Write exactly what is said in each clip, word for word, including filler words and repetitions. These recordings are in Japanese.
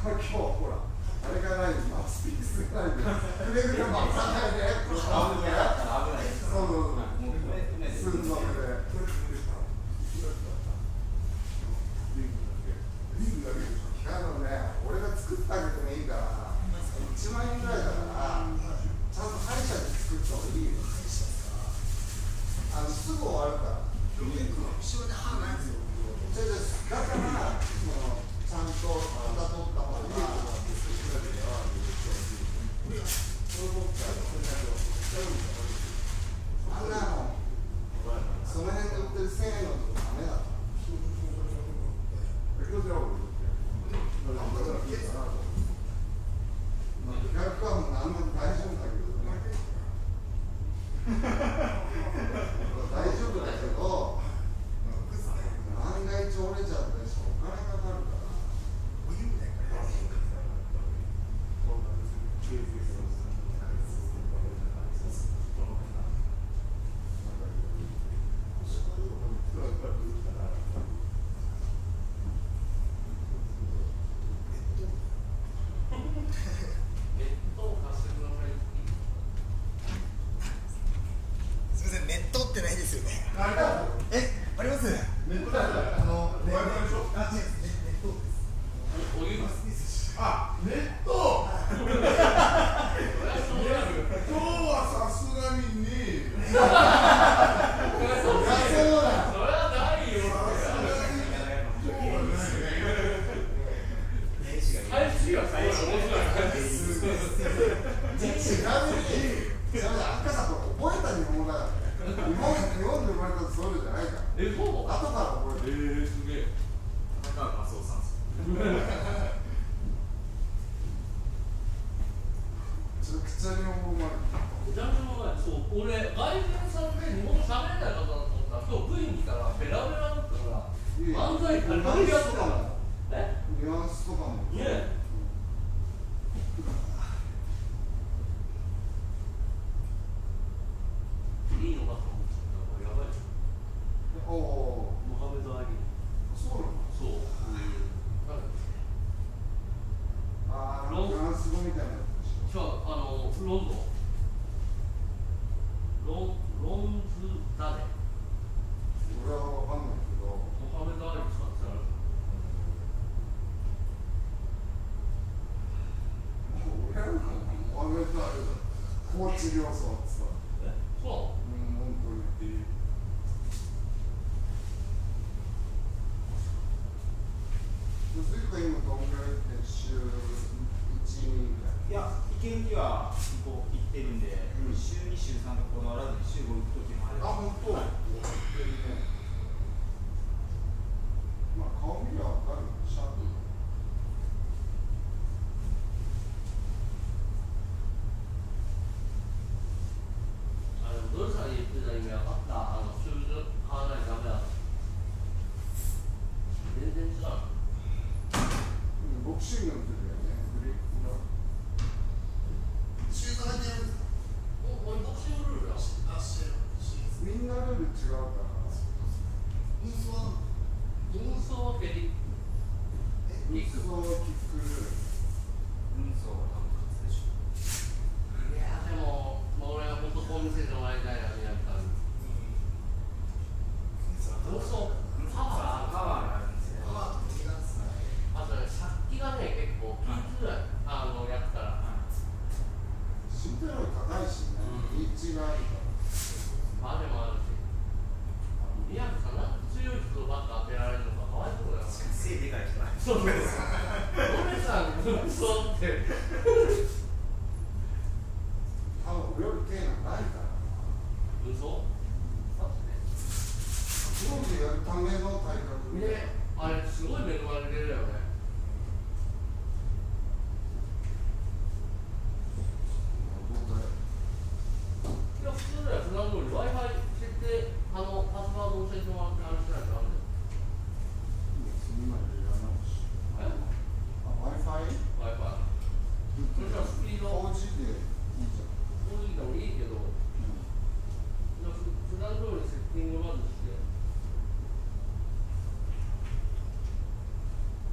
今日ほらあれがない、マウスピースがないんで、くれぐれも朝ないで、危ない。そうそうそう。寸足で。あのね、俺が作ってあげてもいいから、いちまんえんぐらいだから、ちゃんと歯医者で作った方がいいよ。あのすぐ終わるから。後ろで歯ないですよ。だから、そのちゃんと肩取った方が。あんなの、その辺で売ってるせんえんのとこダメだから。逆はもう何でも大丈夫だけどね。大丈夫だけど、万が一折れちゃったりしてお金かかるから。治療層ってさ、そう、うん、本当に。ずっと今どんぐらいって週いち、にぐらい。いや、行ける日はこう行ってるんで、うん、週に、週さんとこだわらずに週ご行く時もあれば。あ、本当。はい、まあ顔見りゃ分かる。シャープ。 どうしたら言ってた意味分かった。あの数字買わないとダメだ。全然違う。 ボクシングの時だよね。ブレイクが。シュートだけやるんですか。 お、俺ボクシングルールだ。あ、してる。 みんなルール違うから。 運送は。運送は蹴り。 運送はキックルール。運送は多分勝つでしょ。 いやでも。俺は本当こう見せてもらいたいなにやったんです。うん。そう。パワーパワーがあるんですよ。パワーと気がつない。あとね、殺気がね、結構効きづらい。あの、やったら。 身体能力高いしね。リーチがあるから。 まあでもあるし。リアルさん、なんか強い人ばっか当てられるのかかわいそうだよ。 背でかい人だ。 そうそう。おめさん、そうって。 あの俺より手がないからな。 嘘？だってね。 当時やるための体格で、あれすごい恵まれてるよね。いや普通だよ。普段通り Wi-Fi 設定、あのパスワード教えてもらってあれしてないとダメだよ。 今いらないし。 え？ あ、Wi-Fi？ Wi-Fi。それじゃスピード。 フォージー でいいじゃん。 フォージー でもいいけど、うん、普段通りセッティングまずして。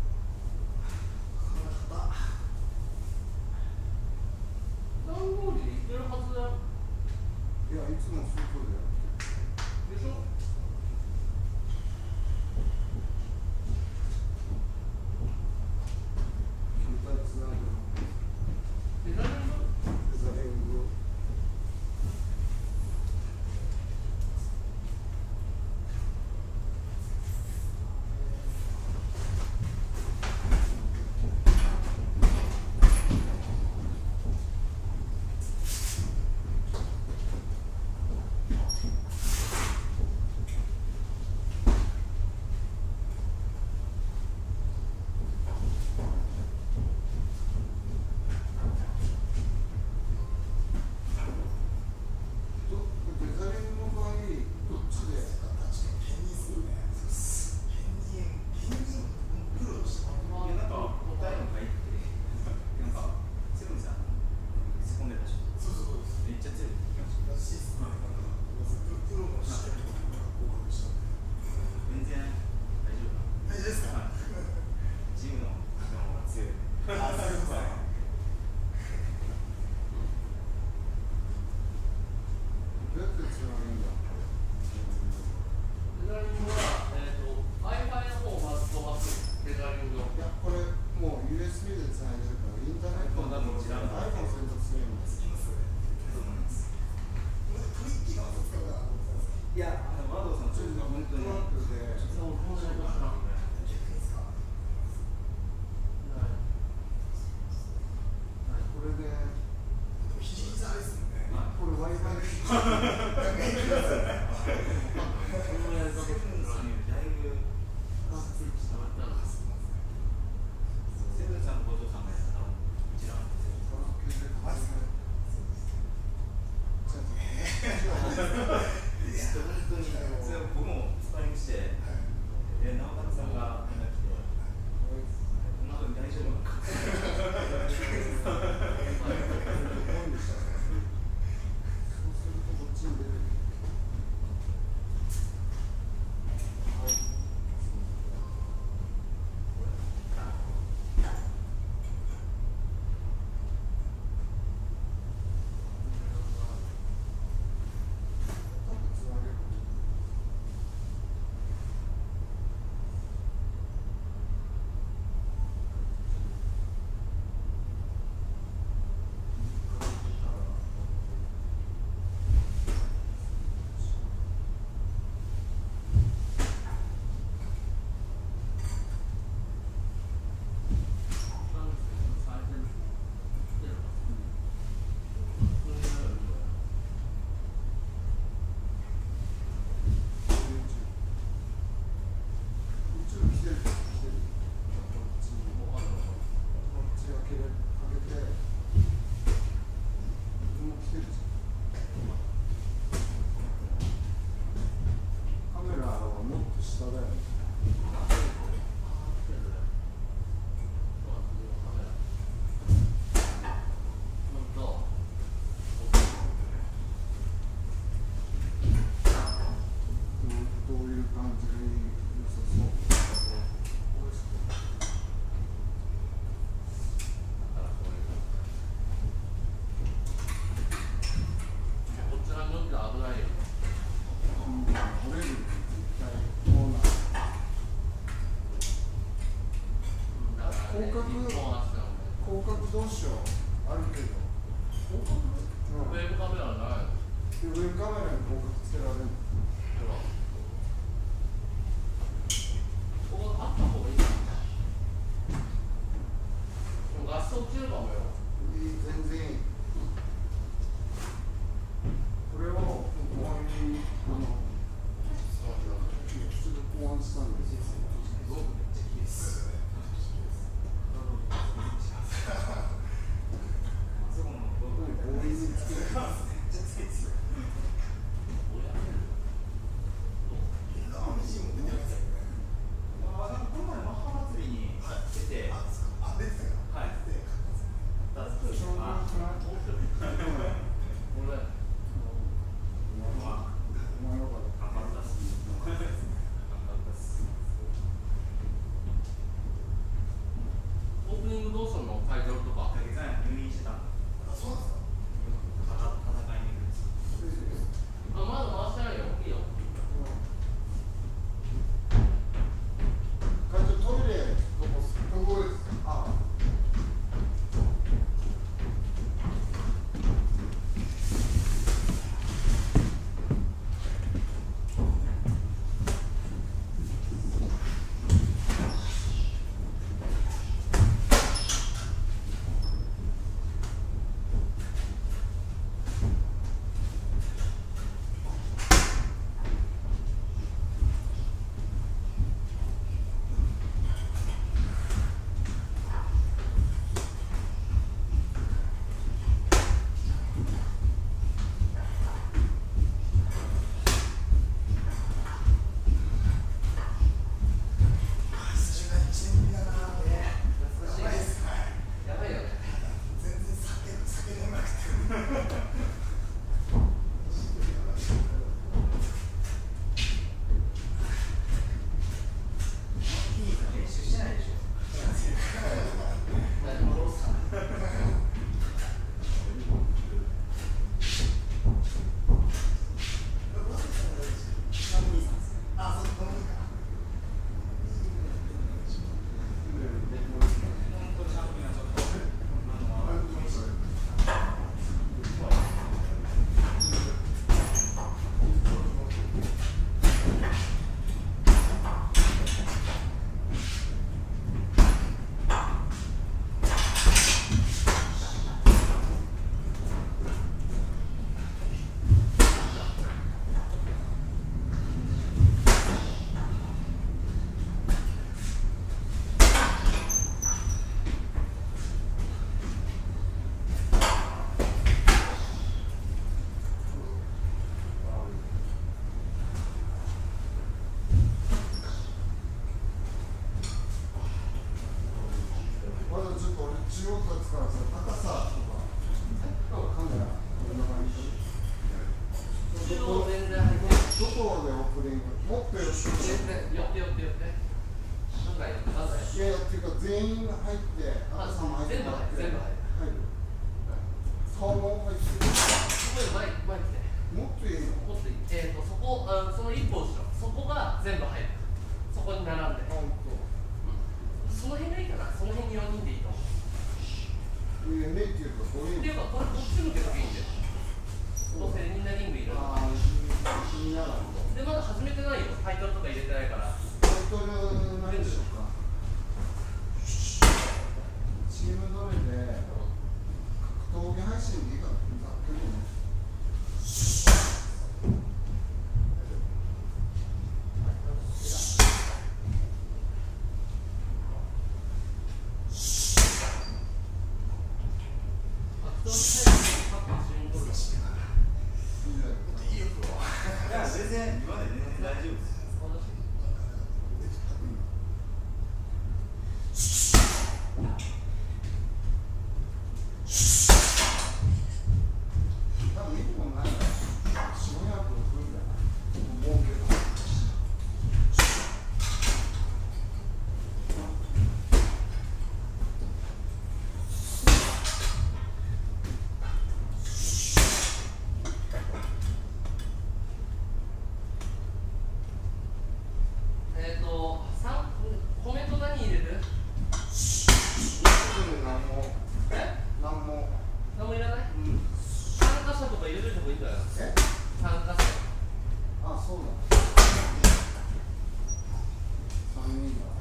つないでるから、インターネットの iPhone 選択するんです。 いや、あの和道さん、ちょっと本当に。 これで、これ Wi-Fi セブンさんの後藤さんがやったら、うちらの本当に、それ僕もスパーリングして、で、直達さんが連絡来て、本当に大丈夫なのか。 広角どうしようあるけど広角、うん、ウェブカメラないウェブカメラに広角つけられるのここあった方がいいかな画質落ちるかもよ全然いいこれをここにあのちょっと考案したんですよすごくめっちゃいいですこ素人ですからその高さとかカメラこんな感じ。 中央全然入ってる。 どこでオープニングもっと寄って全然寄って寄って寄って。なんか寄ってなんかいやいやっていうか全員が入ってあ赤さんも入って全部入る全部入る。 入る顔も入ってるすごい前前来て。 もっといいのもっといい。えっとそこあその一歩後ろそこが全部入る。そこに並んで。 本その辺がいいかな。その辺によにんでいいと思う。 当いやねっていうかこういうっていうかこれこっち向けばいいんだよ。どうせみんなリングいる。 ああ気にならんとでまだ始めてないよ。タイトルとか入れてないから。 タイトルないでしょうかチームどれで格闘技配信でいいかなざっくりねいや全然今まで全然大丈夫ですよ。 多分いつもないから四五百分だな思うけどえっと三コメント何入れる？ 何もえ？ 何も何もいらない？ うん参加者とか入れといた方がいいんじゃない？ え参加者。 あそうだ三人だ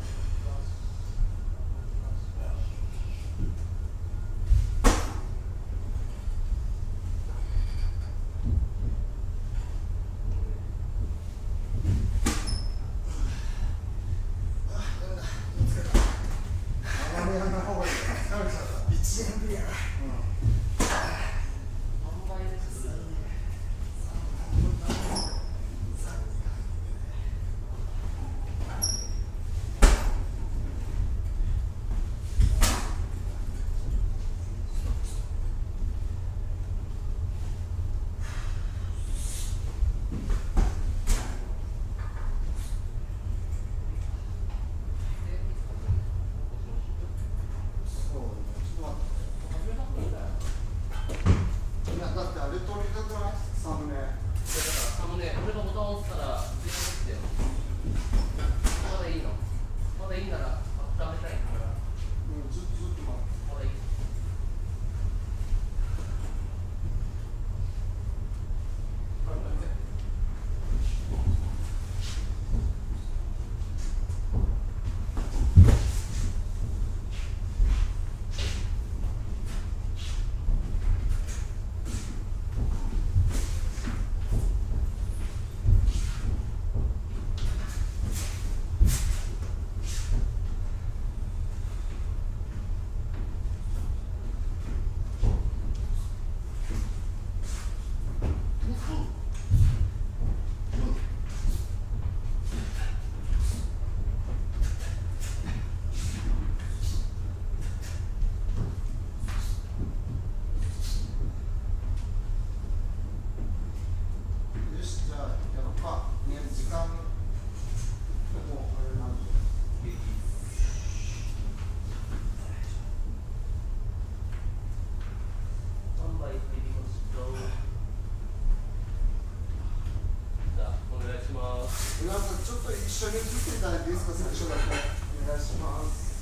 あまりやんない方がいい疲れちゃった一年ぶりやな何倍です？ そうねちょっと待って始めた方がいいんだよ。 いやだってあれ取りたくないサムネだからサムネ俺がボタンを押したら自分で来てよ。まだいいの？まだいいなら温めたいからうんずっとずっと待ってまだいい。 よしじゃあやろうかね時間もうあれなんで三枚入りました。じゃあお願いします。 皆さんちょっと一緒に映っていただいていいですか最初だけお願いします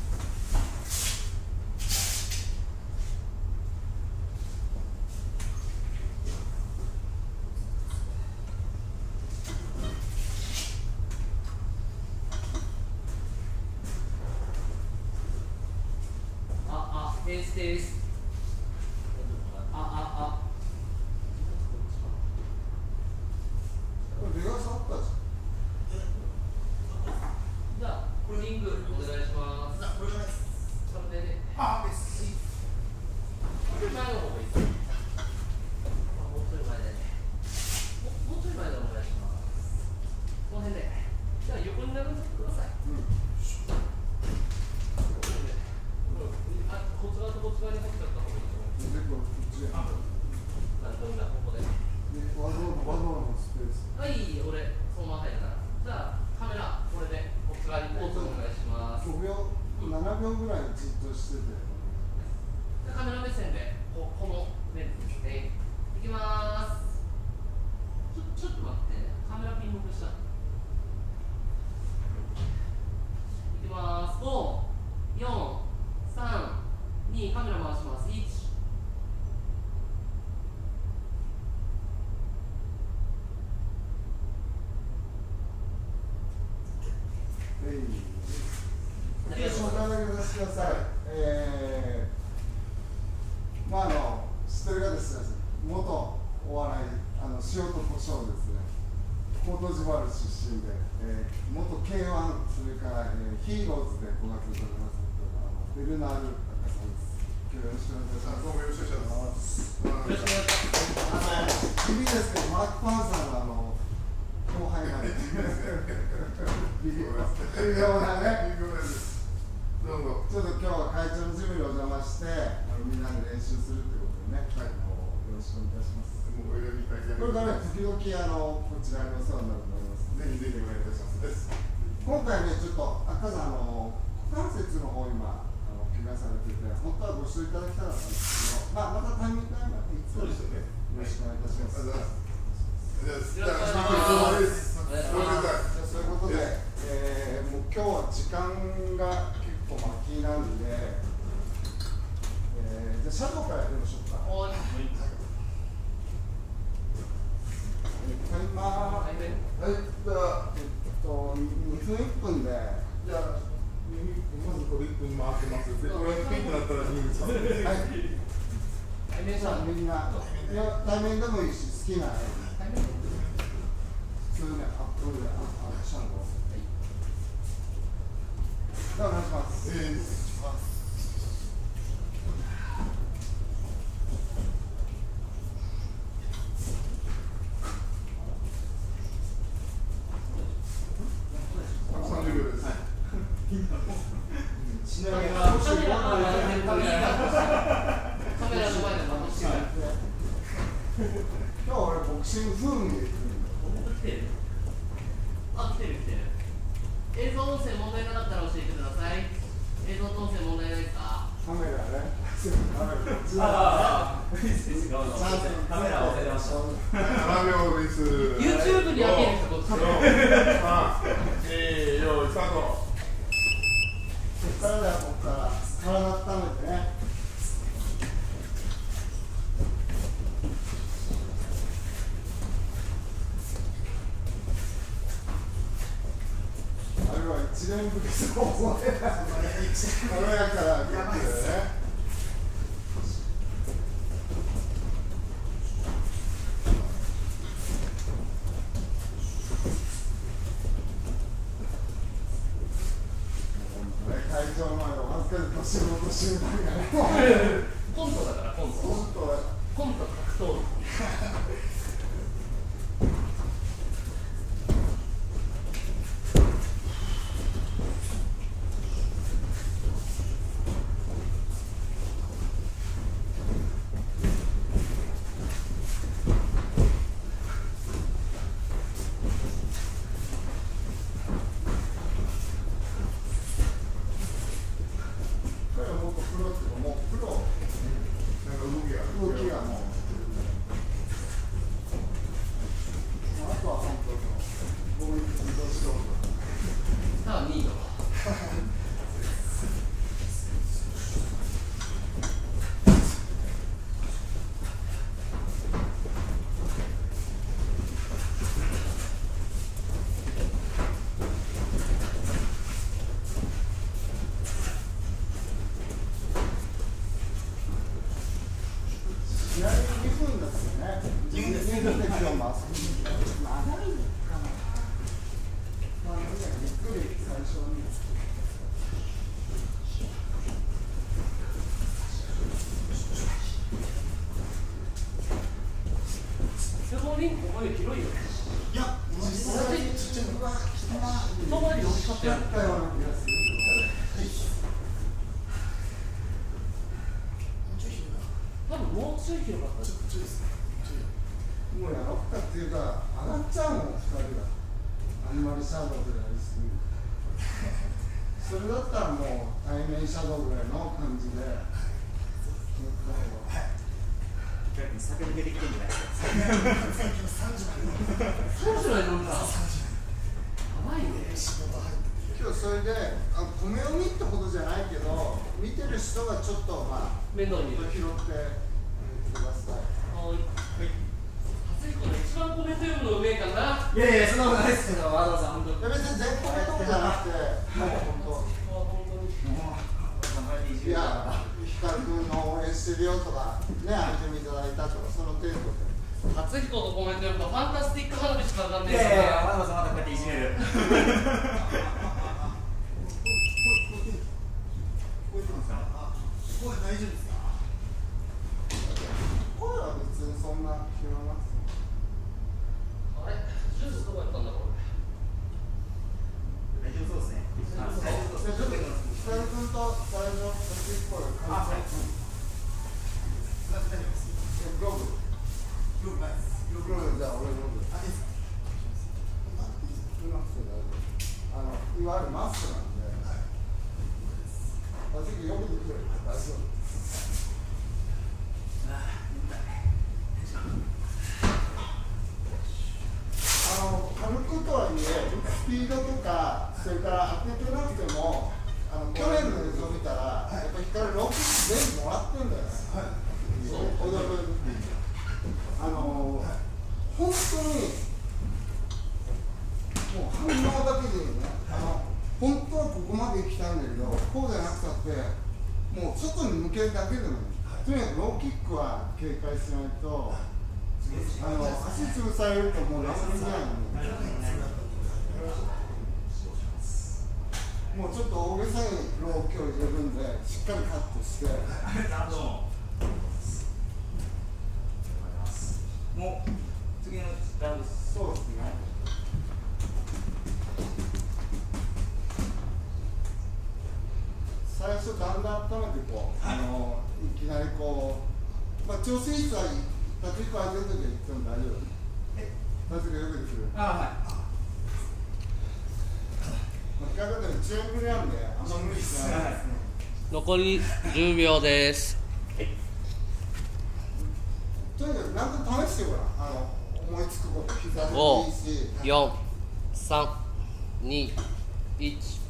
ああ、ですです。あああ。 これ出川さんあったじゃんじゃあリングお願いします。 これじゃないですサムネで。 あですこれ前の方がいい。あもうちょい前で。ももうちょい前でお願いします。この辺で。じゃあ横に並んでください。 うんこの辺でうんあ、こっちななびょうぐらいじっとしてて。 カメラ目線でここのレンズですね。いきまーす。ちょちょっと待って、カメラピン僕した。いきまーす。ご、よん、さん、に、カメラ回します。いち。 よし、お金だけ出してください。えー、まああの知ってる方ですね。元お笑いあの塩と胡椒ですね。コートジボワール出身で、えー、元 ケーワン それから、えー、ヒーローズでご活躍されますあのベルナール高さんです。今日よろしくお願いします。どうもよろしくお願いします。よろしくお願いします。君ですね、マーク・パンサーのあの後輩なんです。微妙なね。どうも。ちょっと今日は会長のジムにお邪魔して、あのみんなで練習するということでね、はい、あのよろしくお願いします。もうお選びいただきこれからね、時々あのこちらにお世話になると思います。ぜひぜひお願いいたしますです。今回ね、ちょっと赤さんあの股関節の方今あの怪我されてて、本当はご指導いただきたかったんですけど、まあまたタイミングがあればいつもよろしくお願いいたします。じゃあ、そういうことで、えー、もう今日は時間が結構巻きなんで、えー、じゃあシャドウからやりましょうか。 はい。 まあ、はい、じゃあ、えっと、にふんいっぷんで、じゃあ、まずこれいっぷん回ってます。で、これピンクだったらにふんさん。はい。対面さん、みんな、いや、対面でもいいし、好きな。普通ね、あ、これで、あ、あ、シャドウ。じゃあ、お願いします。えーちなみにカメラの前で今日俺ボクシング風味で来てるあ、来てる来てる映像音声問題なかったら教えてください。映像と音声問題ないですか？ カメラねああカメラを忘れてましたななびょうです YouTube にあげる人こっちえー、よーいスタート。 こっからだよ、こっから体温めてね。あれは一年ぶりそう思えない軽やかなグッズでね。会長の前でお恥ずかしい年の年みたいなね。 コントだからコントコントはコント格闘もうやろうかっていうか、上がっちゃうもん、ふたりが。あんまりシャドウでやりすぎる。 それだったらもう対面シャドウぐらいの感じで。 酒抜けてきてんじゃないですか。 そうじゃないのか。やばいね。 今日それであ米を見ってほどじゃないけど見てる人がちょっとまあ面倒見る。 拾ってください。 はい。初彦の一番コメント読むのうめえかな。 いやいや、そんなことないですけど、わざわざ本当に。 いや別に全コメとかじゃなくてもう本当いや光君の応援してるよとかねアイテムいただいたとかその程度で。 初彦とコメント読むとファンタスティック花火しかわかんねえいやいやいや、わざわざまたこうやっていじめる。 声大丈夫ですか？声は別にそんな気はなくて。 あれジュースどこやったんだろう。 大丈夫そうですね。 大丈夫そう。 ちょっと光君と最初の先っぽであ、はい。 ログログないです。ログじゃあ俺ログ。あ、いいですか？あのいわゆるマスクなんで。あ、次よくできる。大丈夫。あの軽くとはいえスピードとかそれから当ててなくてもあの去年の映像見たらやっぱ光ロック全部もらってんだよね。踊るあの本当にもう反応だけでいいよね。あの本当はここまで行きたいんだけどこうじゃなくたってもう外に向けるだけでもいい。とにかくローキックは警戒しないとあの足潰されるともうラストじゃないの。もうちょっと大げさにローキックを入れるんでしっかりカットして。 もう次のラウンドそうですね。最初だんだん温めてこう、あのいきなりこう、まあ調整室は立ちっこ上げるときは言っても大丈夫。立ちがよくできる。 あ、はい。 まあ、比較的中ぶりなんであんま無理しないですね。 残りじゅうびょうです。 とにかく何でも試してごらん。あの思いつくこと膝でもいいし。 ご、よん、さん、に、いち。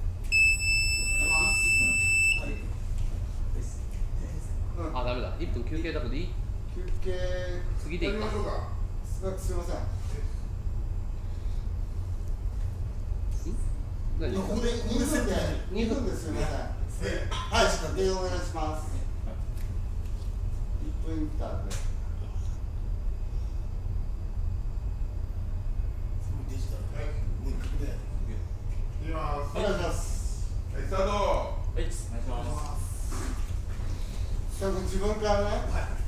あ、ダメだ。いっぷん休憩だけどいい？ 休憩次でいいか。 すみません。 何？ ここでにふんでにふんですみません。はい、でお願いします。いっぷんインターで。 デジタル。はい。もう一回で。いきます。 お願いします。 はい、スタート。 はい、お願いします。 自分からね、はい、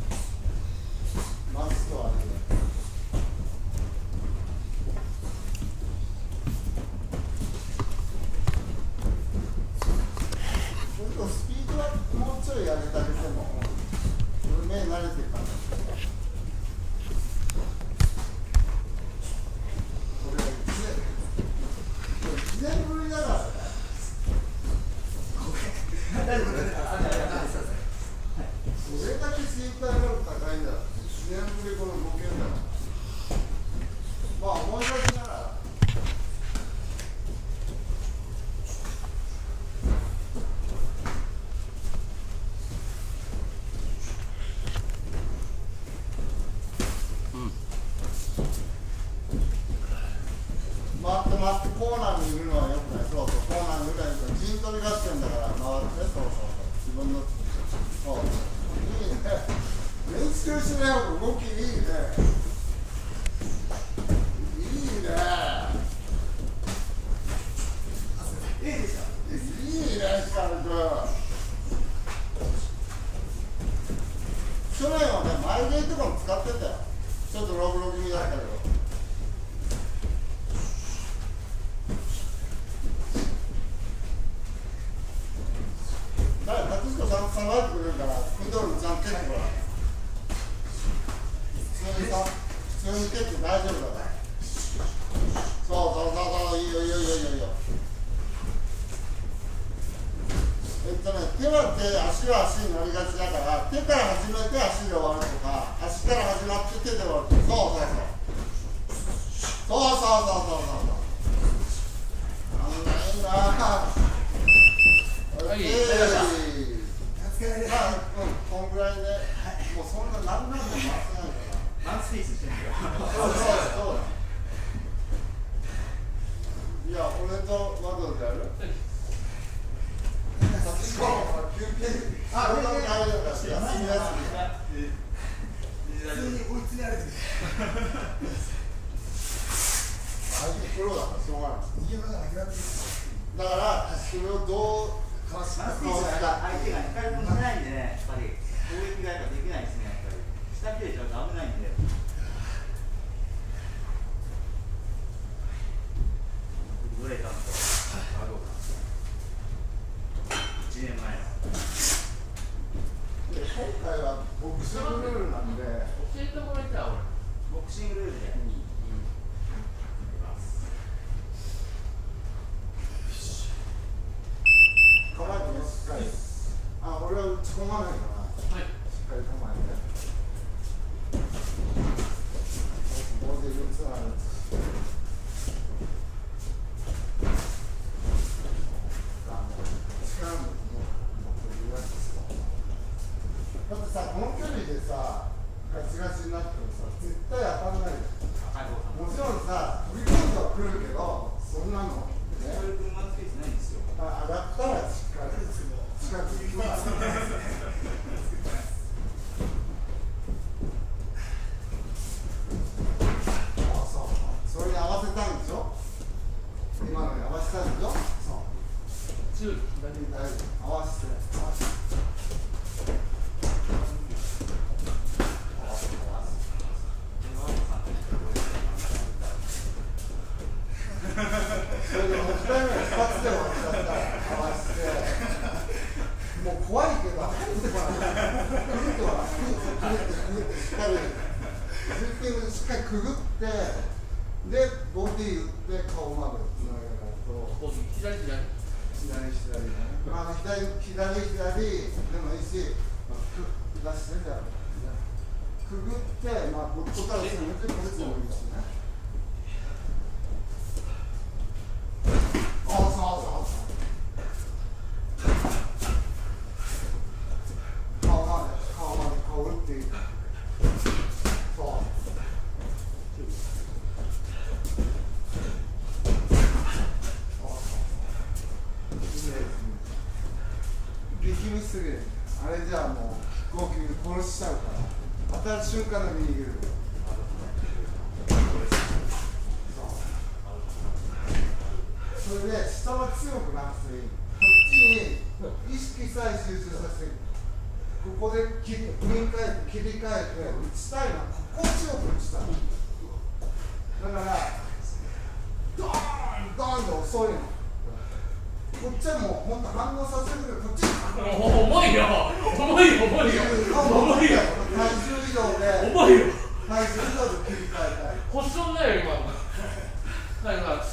マスクを上げる。ちょっとスピードはもうちょい上げてあげても、目慣れてるから。これいちねんぶりだからね。それだけ身体能力高いんだ。いちねんぶりこの動けるんだ。まあ思い出しながら。回って回ってコーナーにいるのはよくない。そうそう、コーナーにいるから陣取り合戦だから回って、そうそうそう、自分のそういいね。練習しない方が動きいいね。いいね。いいでしょ。いいね、光君。去年はね、前芸とかも使ってたよ。ちょっとログログ気味だったけど。だから、勝彦さんさばいてくれるから、ミドルちゃん蹴ってごらん。普通にさ、普通に蹴って大丈夫だから。そうそうそうそう、いいよいいよいいよいいよ。 とね、手は手、足は足になりがちだから、手から始めて足で終わるとか、足から始まって手で終わるとか、そうそうそう。そうそうそうそうそう。あんないいなぁ。 はい、 まあ、うん、こんぐらいで、もうそんな何年も回せないから。 マンスペースしてるんだよ。 そうそうそう。いや、俺とワドでやる？しかも休憩。あ、俺は大丈夫だ。休み休み。 普通に追い詰められてる。 相手プロだからしょうがない。 逃げ場がなくなってる。 だからそれをどうかわしマンスペースは相手が光り込まないんでね、やっぱり攻撃がやっぱできないですね、やっぱり。下切れちゃうと危ないんで。グレータンとアドがいちねんまえの。 で今回はボクシングルールなんで教えてもらいたい俺。 ボクシングルールで。 構えてね、しっかり。あ、俺は打ち込まないから、 はい、 しっかり構えて。ボディー打つなら打つ。だってさ、この距離でさ、ガチガチになってもさ、絶対当たらないよ。もちろんさ、飛び込んではくるけど、そんなの、ね、 そういうマンスペースないんですよ。 あ、当たったらしっかり近づきます。そうそう、それに合わせたいんでしょ。今のに合わせたいんでしょ。そう。 強い。 大丈夫、大丈夫。合わせて、合わせて。それでもふたりめふたつで終わっちゃったら合わせて、もう怖いけど入ってこない。くぐってはくぐってくぐってしっかりスリッピングしっかりくぐって、でボディ打って顔までつなげないと。 左左左左ね。まあ左左左でもいいし、まあ、く出してじゃあくぐってまあこっちから攻めてこっちでもいいしね。そうそうそう顔まで顔まで顔打っていい。そうそう激見すぎる。あれじゃあもう飛行機殺しちゃうから当たる瞬間の右グルそれで下は強くなくていい。こっちに意識さえ集中させていい。ここで切り替えて切り替えて打ちたいのはここを強く打ちたい。だからドーンドーンで遅いの。こっちはもう本当反応させるけどこっちに重いよ重いよ重いよ重いよ体重移動で重いよ体重移動で切り替えたい。 保証だよ今のなんか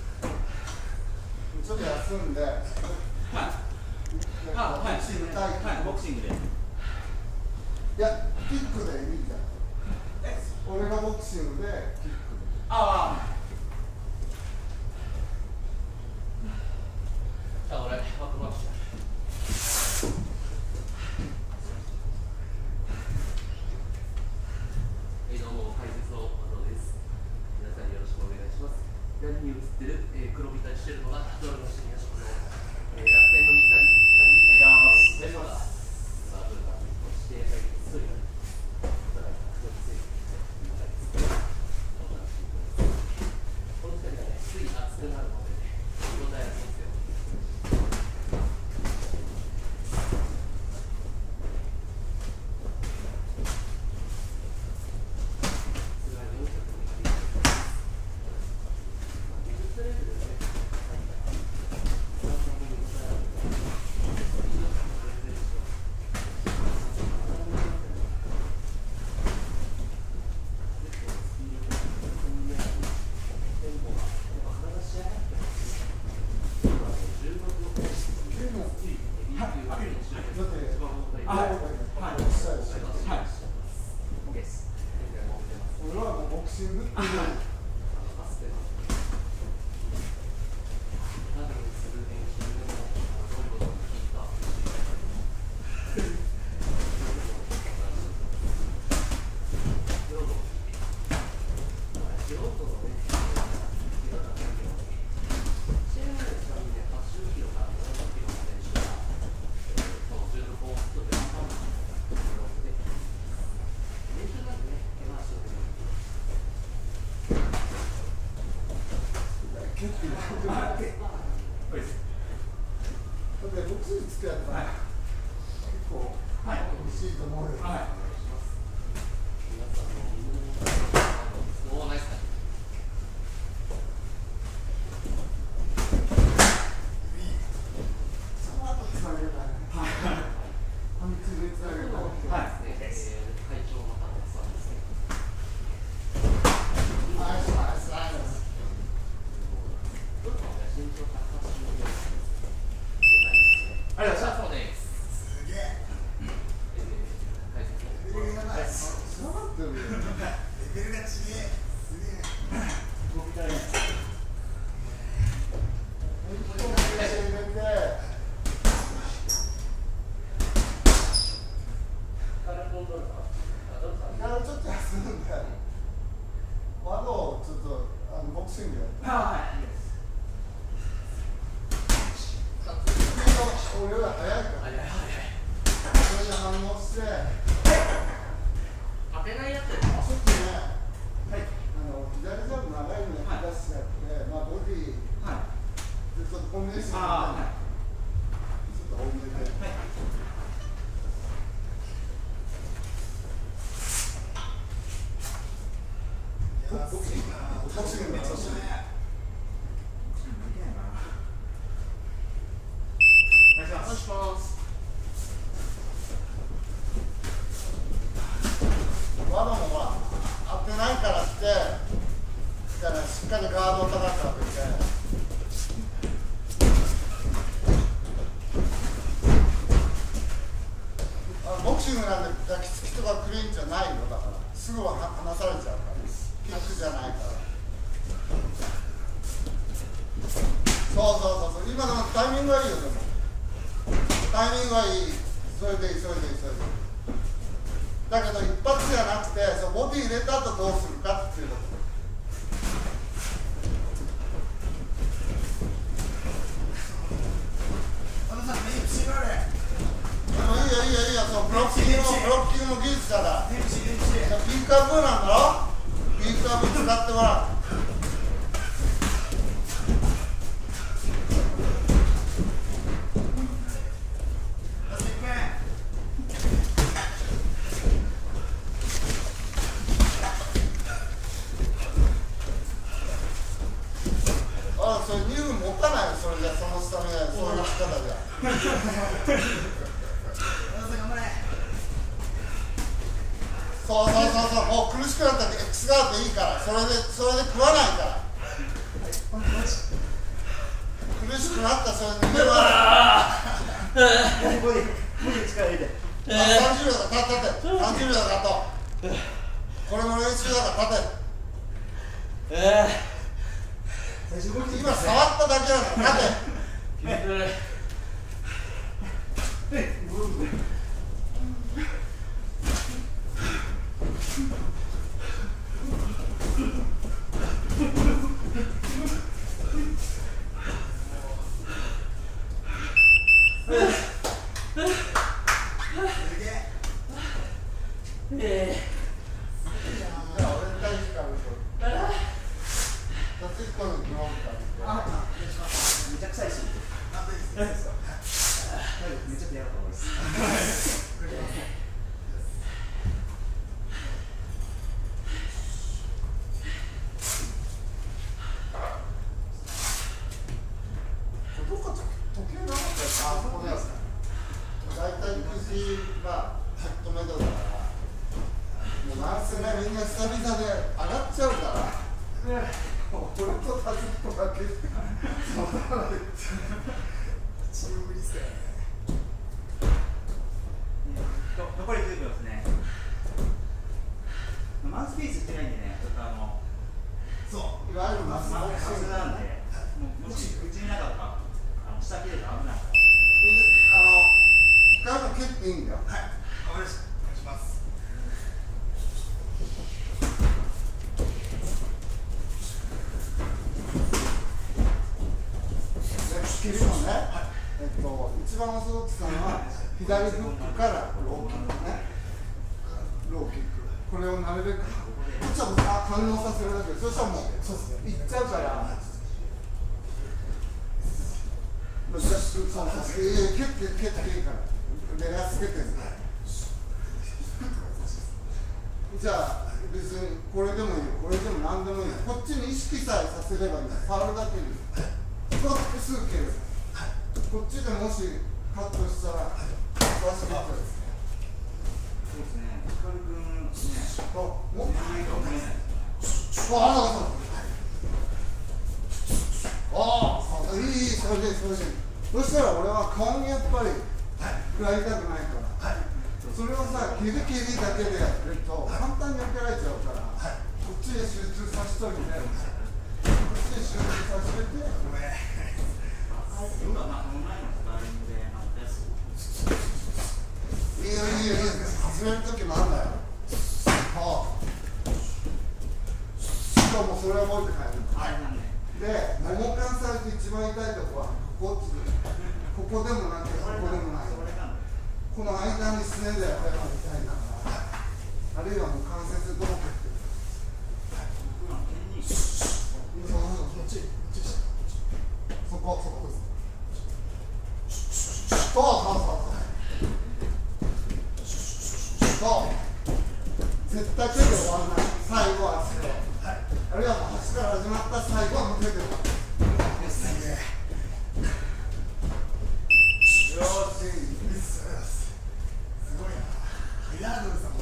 ちょっと休んで、はい、 あ、はい、はい、ボクシングで。いや、キックでいいじゃん。俺がボクシングでキックで。 ああ。 じゃあ俺、ワクワクした。えー、どうも解説の和藤です。皆さんよろしくお願いします。左に映ってる、えー、黒ビタにしてるのがドルのシニア職の、えー、楽天の三谷さんにお願いします。さあ、どれか指定対決というお互い獲得成功みたいです。お楽しみください。 俺はもうボクシングっていう結構でボクシングつくやつは結構美味しいと思うよ。 チームリストやね。 かりました。お願いします。 切るのね、えっと、一番オーソドックスなのは左フックからローキックね、ローキック、これをなるべくこっちはもう反応させるだけで、そしたらもういっちゃうから、そうそうそう、えー、蹴って蹴っていいから、レアつけてるから。じゃあ別にこれでもいいよ、これでも何でもいいよ、こっちに意識さえさせればいいんだ、触るだけに。スコップすぐ蹴る。こっちでもしカットしたら、バスケットです。 そうですね。光くんね、 あ、もう、 ないとは思えないですね。 ああ、ああ、いい、いい、それで、それで。そしたら俺は顔にやっぱり食らいたくないから。それをさ、蹴り蹴りだけでやってると、簡単に受けられちゃうから、こっちで集中させといて、こっちで集中させて、 今まあこの前のスパーリングであったやつ。 いいよいいよいいよ、始める時もあるんだよ。はあ。しかもそれは覚えて帰る。で、もも関節一番痛いとこはここ、ここでもなくてここでもない。この間にすねでやれば痛いんだから。あるいはもう関節どうかって。そうそうそう、こっち、こっち。そこ、そこです。そうそうそうそう。絶対手で終わらない。最後は足で。あるいは足から始まった最後は手で終わる。よし、すごいな。いや、どうですか、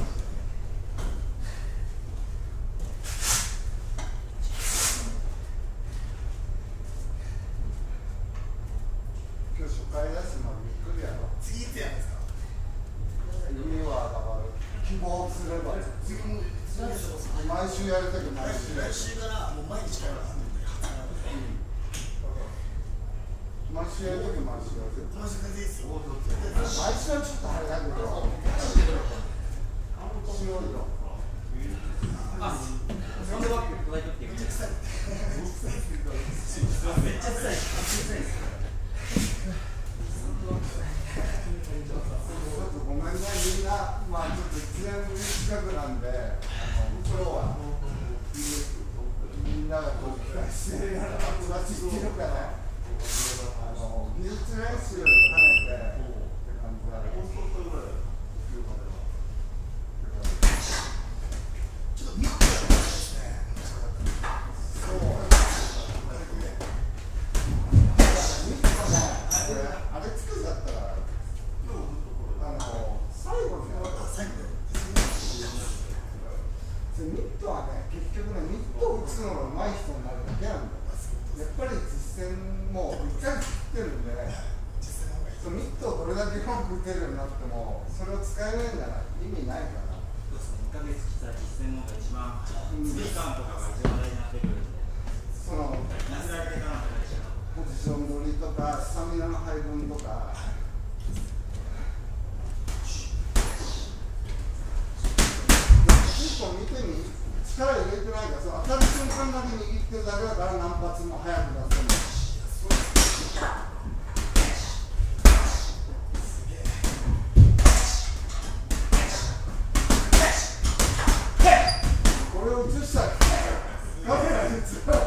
今日初回だし、まあ、ゆっくりやろう。 次いつやるんですか。 次はだから希望すれば次も毎週やるとき毎週来週からもう毎日通わな毎週やるとき毎週やるマジでいいっすよ。 毎週はちょっとあれだけどしようよ。 あ、サンドバッグ砕いとってめっちゃ臭い。めっちゃ臭い。 ちょっとごめんね、みんな、まあちょっといちねんぶり近くなんで、あのプロはみんながこう期待してるようなバチバチっていうかね、あの技術練習を兼ねてって感じだね。 ちょっとミックスですね。 そう。あれ作っちゃったら、あの最後に最後ミットはね、結局ね、ミットを打つのが上手い人になるだけなんだよ。やっぱり実践もいっかげつ切ってるんで、そのミットをどれだけうまく打てるようになっても、それを使えないんなら意味ないから。 いっかげつ来たら実践の方が一番、スピーカーとかが一番大事になってくるんで、 そのなぜだけかなって感じだ。 ポジション取りとか、スタミナの配分とか。結構見てみ、力入れてないから、その当たる瞬間だけ握ってるだけだから何発も早く出せる。これを映したらカメラに映る。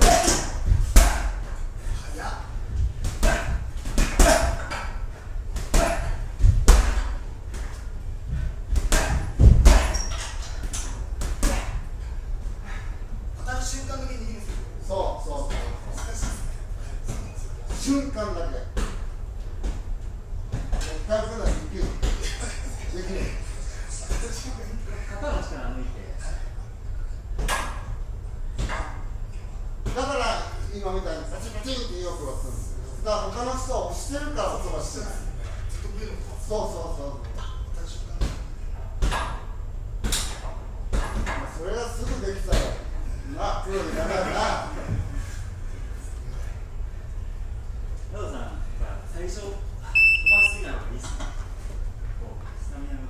瞬間だけ握るんですよ。 そうそうそう。瞬間だけ。回復だできる。できる。 肩の力抜いて。 だから今みたいにパチパチっていい音がするんですよ。だから他の人は押してるから音がしてない。そうそうそう。それがすぐできたら、まあプロにならないな。 ラドさん、最初飛ばしすぎない方がいいっすね。スタミナが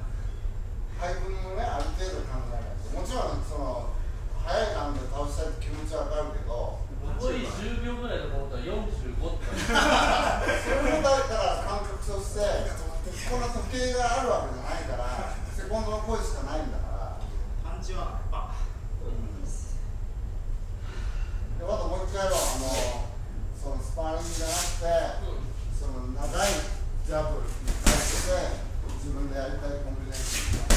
こんな時計があるわけじゃないから、セコンドの声しかないんだから。 パンチはあ、 で、あともう一回やろう。あのそのスパーリングじゃなくて、その長いジャブに対して自分でやりたいコンビネーション。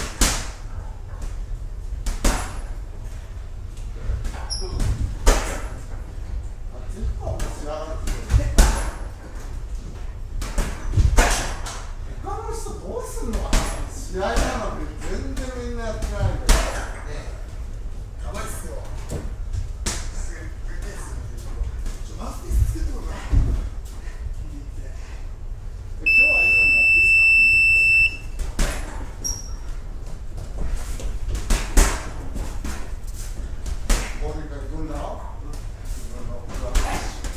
試合なのに全然みんなやってないんだよ。やばいっすよ。すげえですよ。ちょマウスピースつけてください。今日はいつもやっていいですか？ボディから行くんだろ？自分のボディから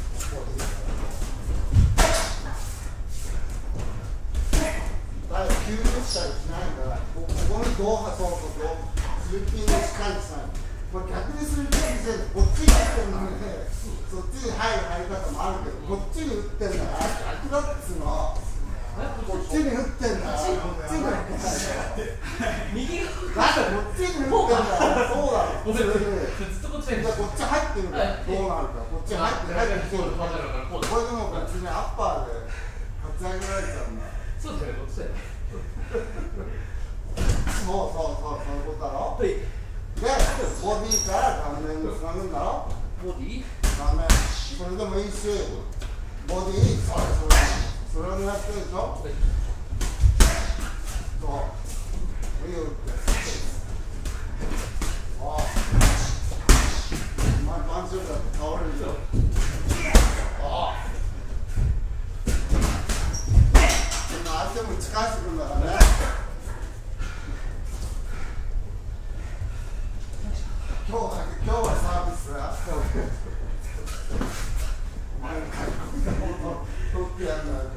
急にしたりしないから、ここに動波そうそうそうスリッピングしかりしない。これ逆にスリッピングしてるこっちに打ってるのにね、そっちに入る入り方もあるけど、こっちに打ってんだから逆だっつうの。こっちに打ってんだからこっちに打ってんだよ。 右だってこっちに打ってんだからそうだろ。 ずっとこっちにこっち入ってるからどうなるか。こっち入って入ってきてるからこれでも別にアッパーで立ち上げられちゃうんだ。 そうだよね、こっちだよね。 そうそうそう、そういうことだろ。で、ボディから顔面につなぐんだろ。 ボディ顔面、それでもいいし、ボディ、それそれ、それもやってるでしょ。そう、いいよって。ああ、マンチョウだって倒れるよ。ああ。相手も打ち返してくるんだからね。今日だけ、今日はサービスだ。お前の外国でもの取ってやるんだよ。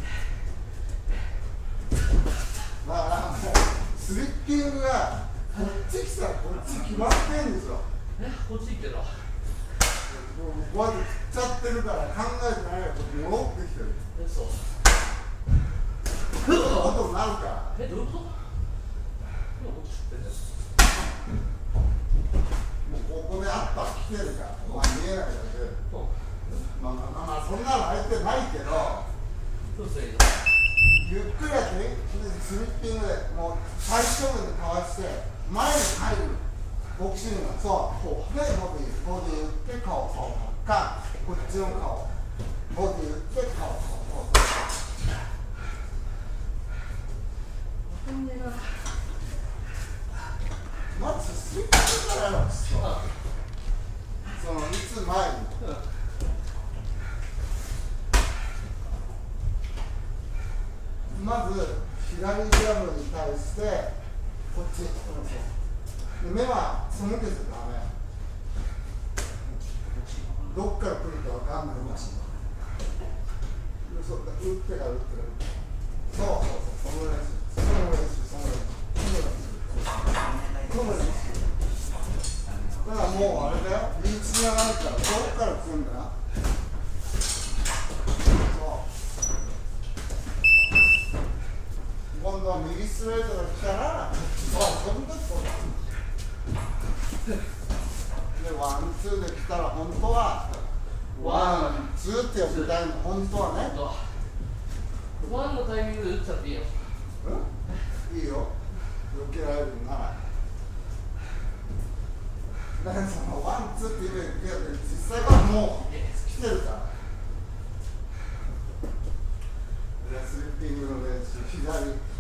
だからもうスリッピングがこっち来たらこっち決まってんですよ。 え、こっち行ってろ。 もうこうやって振っちゃってるから考えてないよ。こっち戻ってきてる。 え、そう。 ことになるから。 え、どういうこと？今こっち振ってんだよ。 もうここでアッパー来てるから、まあ見えないだけで。まあまあまあ、そんなの相手ないけど、 そうするよ。 ゆっくりやってね、スリッピングで、もう最小限でかわして、前に入る、ボクシングが、そう、こう、で、ボディ、ボディ打って顔、そうか、こっちの顔、ボディ打って顔、そう。まずスリッピングからやろう。その打つ前に、まず左ジャブに対してこっち、で目は背けてダメ。どっから来るかわかんない。そう打ってから打ってる。そうそうそう、その練習、その練習、その練習、その練習。だからもうあれだよ、リーチがないから、どっから来るんだよ。そう。今度は右ストレートが来たら、そう、その時こうだ。で、ワン、ツーで来たら、本当は、ワン、ツーってやってたいの、本当はね。 ワンのタイミングで打っちゃっていいよ。 うん、いいよ。避けられるなら。だからそのワン、ツーって言うけど、実際はもう来てるから。スリッピングの練習、左。だ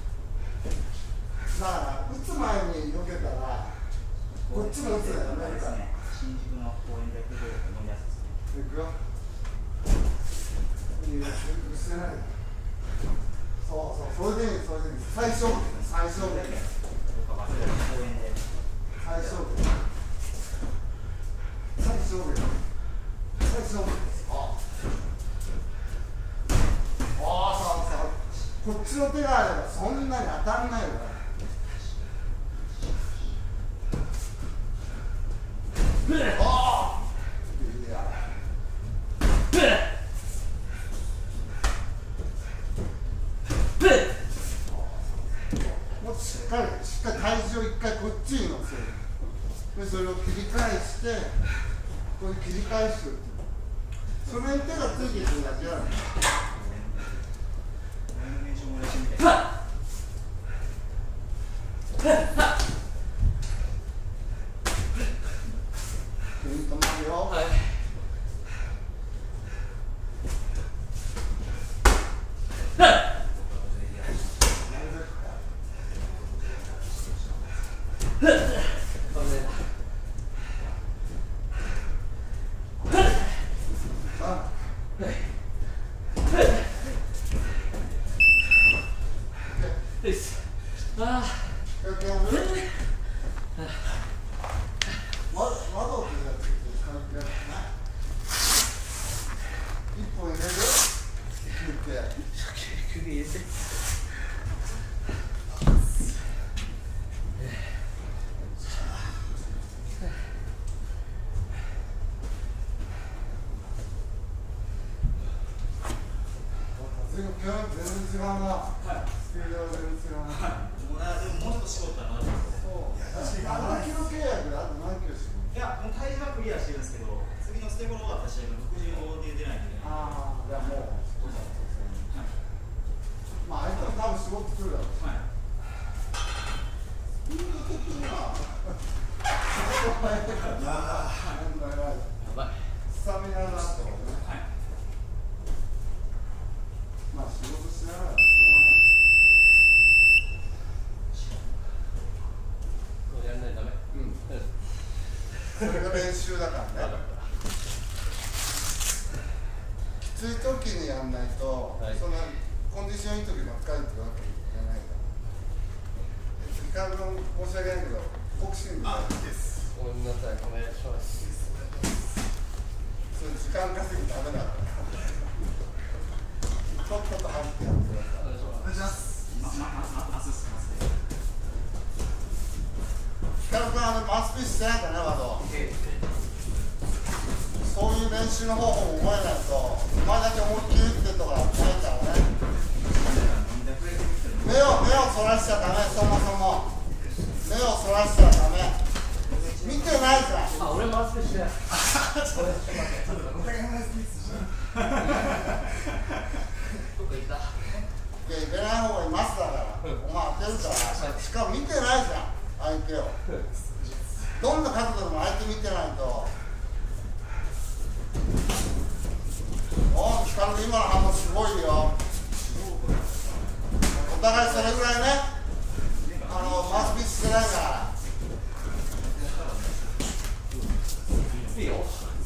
から打つ前に避けたら、こっちも打つだよね。 新宿の公園で行きやすいですね。 いくよ。いいよ、してない。そうそう、それでいい、それでいい。最小限、最小限。最小限。最小限。最小限。ああ、そうそう。こっちの手があれば、そんなに当たんないよ。ああ。いや。 っかりしっかり体重を一回こっちに乗せる。でそれを切り返してこれ切り返す。それに手がついていくだけなんです。 練習もやってみたい。 ピンと回るよ。 はい。 全然違うな。スピードは全然違うな。 もうな、でももうちょっと絞ったらな。 そう。何キロ契約であと何キロしてる？ いや、もう体重はクリアしてるんですけど、次のステゴロが私はろくじゅうごで出ないといけない。 ああ、じゃあもう、そうだそうですね。まあ、相手も多分絞ってくるだろう。 はい。 スピード的には、仕事はやばい。スタミナだとね。 はい。 まあ、仕事しながらしょうがない。 やらないとダメ。 うん。それが練習だからね。きつい時にやんないと、 はい、 そんなコンディションいい時ばっかりってわけじゃないから。時間分申し訳ないけど、ボクシングあ、いいです。 ごめんなさい、お願いします。 それ時間稼ぎダメだから。とっとと入ってやってください。 お願いします。 ま、ま、ま、ま、マスです、マスで。 ヒカル君、あのマウスピースしてないんだね、ワド。そういう練習の方法も覚えないと、お前だけ思いっきり打ってるとかないからね。目を、目をそらしちゃダメ、そもそも。目をそらしちゃダメ。見てないじゃん。 あ、俺マウスピースしてない。 お互いマウスピースしてない。 どっか行った。 いや、いけない方がいますだから。お前当てるから。しかも見てないじゃん、相手を。どんな角度でも相手見てないと。おヒカル今の反応すごいよ。お互いそれぐらいね、あのマウスピースしてないから。 いいよ。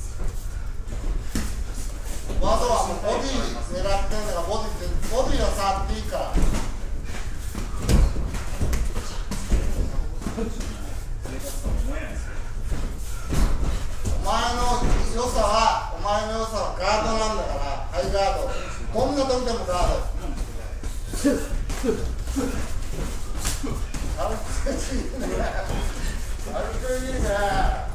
ワードはもうボディ狙ってんだからボディってボディは触っていいから。お前の良さはお前の良さはガードなんだから、ハイガード。こんな時でもガード。歩くいいね。歩くいいね。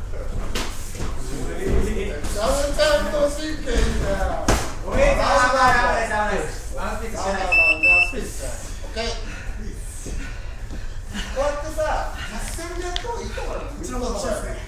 めちゃめちゃ運動神経いいね。 おめでとうございます。マウスピースしてない。 マウスピース。オッケー。こうやってさ、実践でやった方がいいと思うよ。うちの子もですね。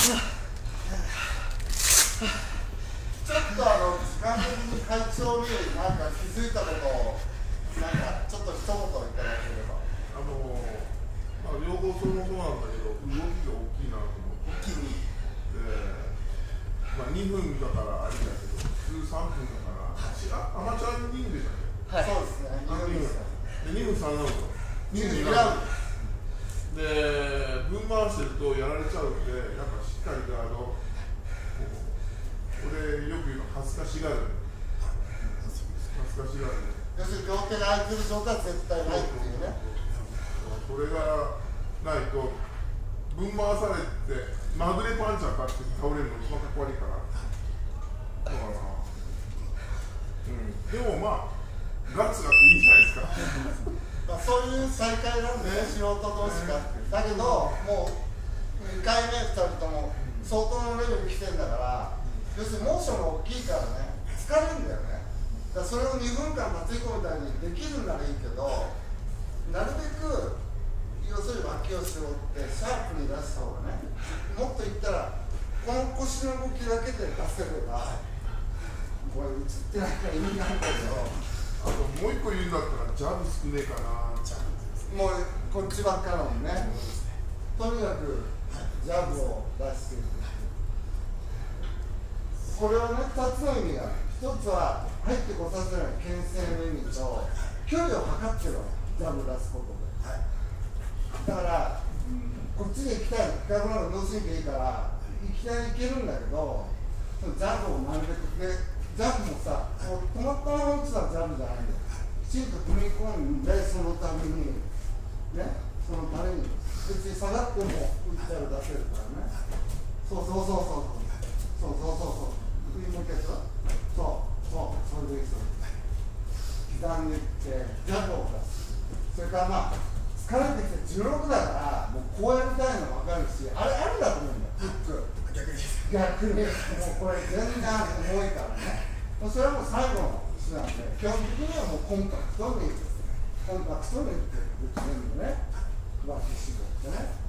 ちょっとあの時間的に会長になんか気づいたことをなんかちょっと一言いただければ。 あのまあ両方それもそうなんだけど動きが大きいなと思って。 一気に。 で。まあ、にふんだからあれだけど、普通さんぷんだから、あアマチュアにふんでしたね。 そうですね。 にふんさんラウンド。 にふんにラウンド。 で、分回してるとやられちゃうんで、やっぱしっかりガード、これよく言うの、恥ずかしがる。恥ずかしがるね。 要するに両手が空いてる状態は絶対ないっていうね。 それがないと、分回されて、まぐれパンチ当たって倒れるの一番かっこ悪いから。だから、うん、でもまあ、ガッツがあっていいじゃないですか。 まあそういう再会なんでね、素人同士が。だけど、もうにかいめふたりとも相当のレベル来てんだから、要するにモーションが大きいからね、疲れるんだよね。だからそれをにふんかん担ぎ込みたいにできるならいいけど、なるべく分けて出せれば、これ映ってないから意味ないんだけど、 あともう一個言うんだったらジャブ少ねえかな。 もうこっちばっかなもんね。とにかくジャブを出していく。これはね、ふたつの意味がある。ひとつは入ってこさせない牽制の意味と、距離を測ってるわけ、ジャブ出すことで。だから、こっちに行きたい、逆なら脳神経いいから、いきなり行けるんだけど、そのジャブをなるべくで、ジャブもさ、止まったまま打つのはジャブじゃないんだよ。きちんと踏み込んで、そのために、ね、そのために、別に下がっても打っちゃう出せるからね。そうそうそうそう。そうそうそうそう。もう一回そうそうそう、それでいいですよ。刻んでいって、ジャブを出す。それからまあ、疲れてきてじゅうろくだから、もうこうやりたいの分かるし、あれあるんだと思うんだよ、フック。逆に、もうこれ全然重いからね。それはもう最後の手段で、基本的にはもうコンパクトに、コンパクトに打っていく全部ね、脇絞ってね。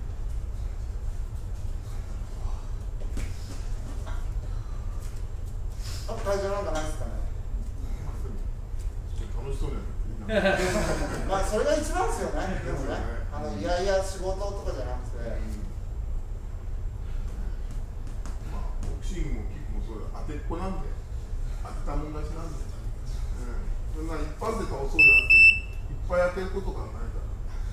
あと会場なんかないですかね。 楽しそうにやっていいな。 まあそれが一番ですよね。でもね、あのいやいや仕事とかじゃなくて、 まあボクシングもキックもそうだ。当てっこなんで、当てたもん勝ちなんで、うん、そんな一発で倒そうじゃなくて、いっぱい当てることがないから。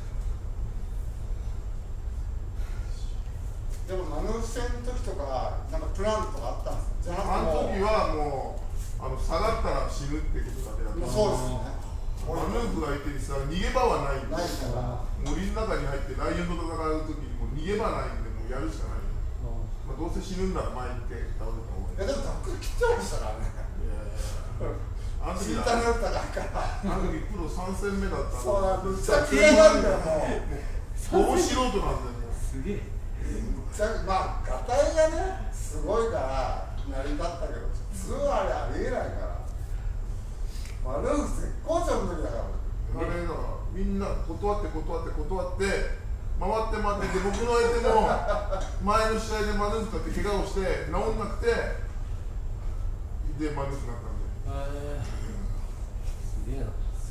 でもマヌー戦の時とかなんかプランとかあったんですか。じゃなあのくて時はもうあの下がったら死ぬってことだけだった。 もうそうですよね。 マヌーフが相手にさ逃げ場はないんで、 ないから森の中に入ってライオンと戦う時にもう逃げ場ないんで、もうやるしかない。まあどうせ死ぬんなら前に行って倒れた方がいい。 いやでもタックル切ってましたからね。 いやいやいやあの時ツイッだターに打ったからあの時プロさん戦目だったんそうなんで、 です。めっちゃ嫌なんだよもう。 大素人なんだよ。 すげえ。 まあガタイがねすごいから成り立ったけど、普通はあれありえないから。マヌーフ絶好調の時だから。 あれだからみんな断って断って断って回って回ってで、僕の相手も前の試合でマヌーフだって怪我をして治んなくてでマヌーフになったんで。 へえ。すげえな。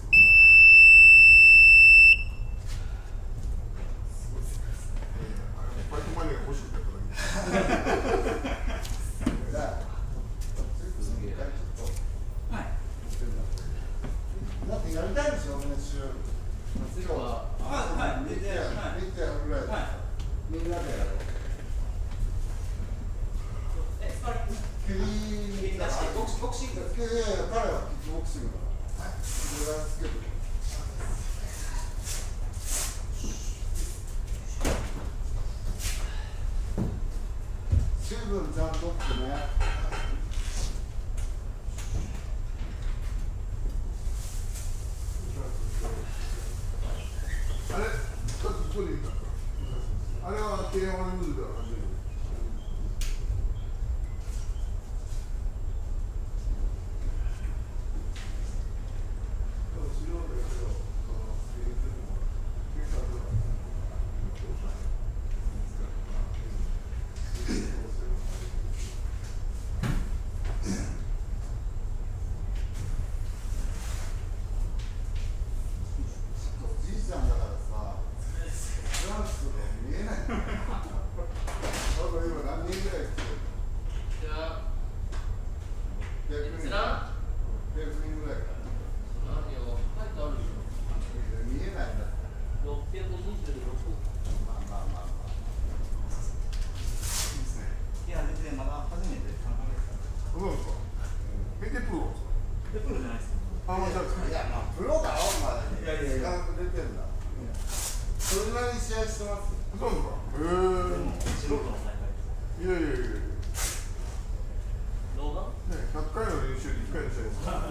ファイトマネーが欲しくてやっただけ。 じゃあすげえ。 はい。 だってやりたいでしょ練習。 次ははいはい。 見てやはい。 見てやるぐらい。 はい。 みんなでやろう。 え、スパーリング。 蹴り蹴り出してボクシボクシング。 いやいや彼はキックボクシングだから。はい。それがつけて。水分ちゃんとってね。 あれ、さっきここで言った。あれはケーワンルールでは初めて。 おじいちゃんだからさ、フランスが見えない。僕今何人ぐらい来てる？ じゃあひゃくにん。 閲覧ひゃくにんぐらいかな。 何を書いてあるでしょ。 見えないんだ。 ろっぴゃくにじゅうろく。 まあまあまあまあ。 いや、全然まだ初めてさんかげつか。 そうですか。メテプロですか。 で、プロじゃないですよ。 あ、まあじゃあいやまあプロだろまだ。 いやいやいや時間出てんだ。それなりに試合してます。 そうですか。へでもえ。 素人の大会です。 いやいやいやいや。 動画？ ね、ひゃっかいの練習でいっかいの試合ですか。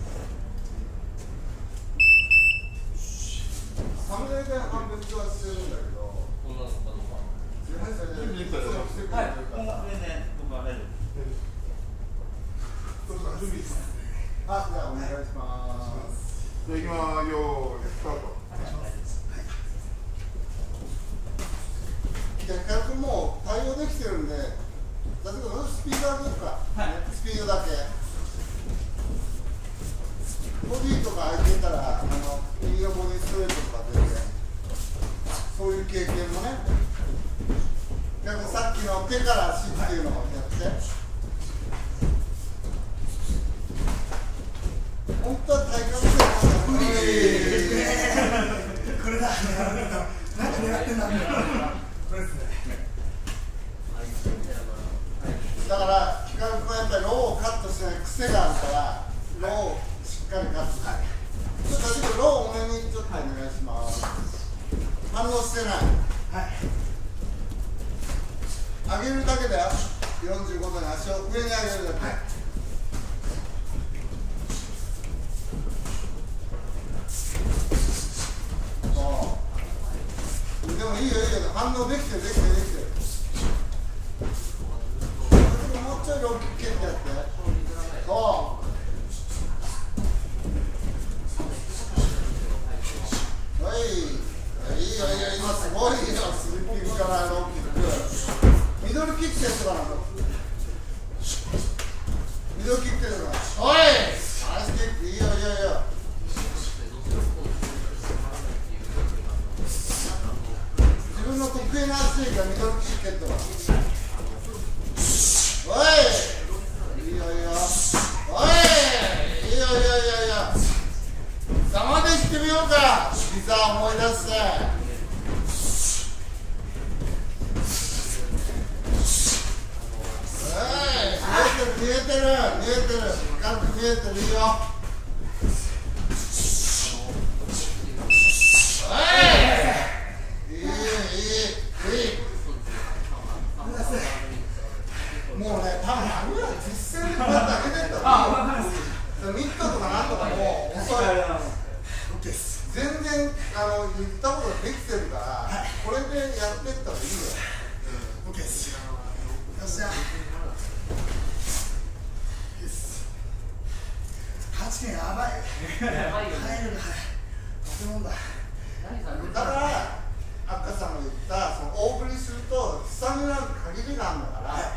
サムネで判別はしてるんだけど、 こんなのかどうか。 自分たちでしてくれるかはい。 ら。 もう全然僕は大丈夫です。 そうそう、準備です。 あ、じゃあお願いします。 じゃあ、行きまーす。よーい、スタート。 いや、軽くもう対応できてるんで、だけどどうですピード上げるか、はい、スピードだけボディとか空いてたらあの右のボディストレートとか全然そういう経験もね逆にさっきの手から足っていうのをやって本当は体幹性無理これだ何狙ってんだこれですねだから光君はやっぱりローをカットしない癖があるからローをしっかりカットしてちょっと私ロー多めにちょっとお願いします反応してないはい上げるだけだよよんじゅうごどに足を上に上げるだけ、はいでもいいよいいよ反応できてるできてるできてるもうちょいロッキー蹴ってやってそうはいいいよいいよ今すごいよスリッピングからロッキックミドルキックやってたなミドルキックやってたおい足キックいいよいいよいいよ自分の得意な足がミドルキックやってたおいいいよいいよおいいいよいいよいいよいいよ生で行ってみようか膝思い出して見えてる見えてる見えてる深く見えてるいいよおいいいいいいいいもうね多分あれは実践でこうやって上げてったらミットとかなんとかもう遅い全然あの言ったことができてるから、はい、これでやってったらいいよ、うん、OK ですよっしゃはちけんやばいやばいよね入るのとてもんだだから赤さんが言ったその大振りするとスタミナの限りがあるんだから、はい、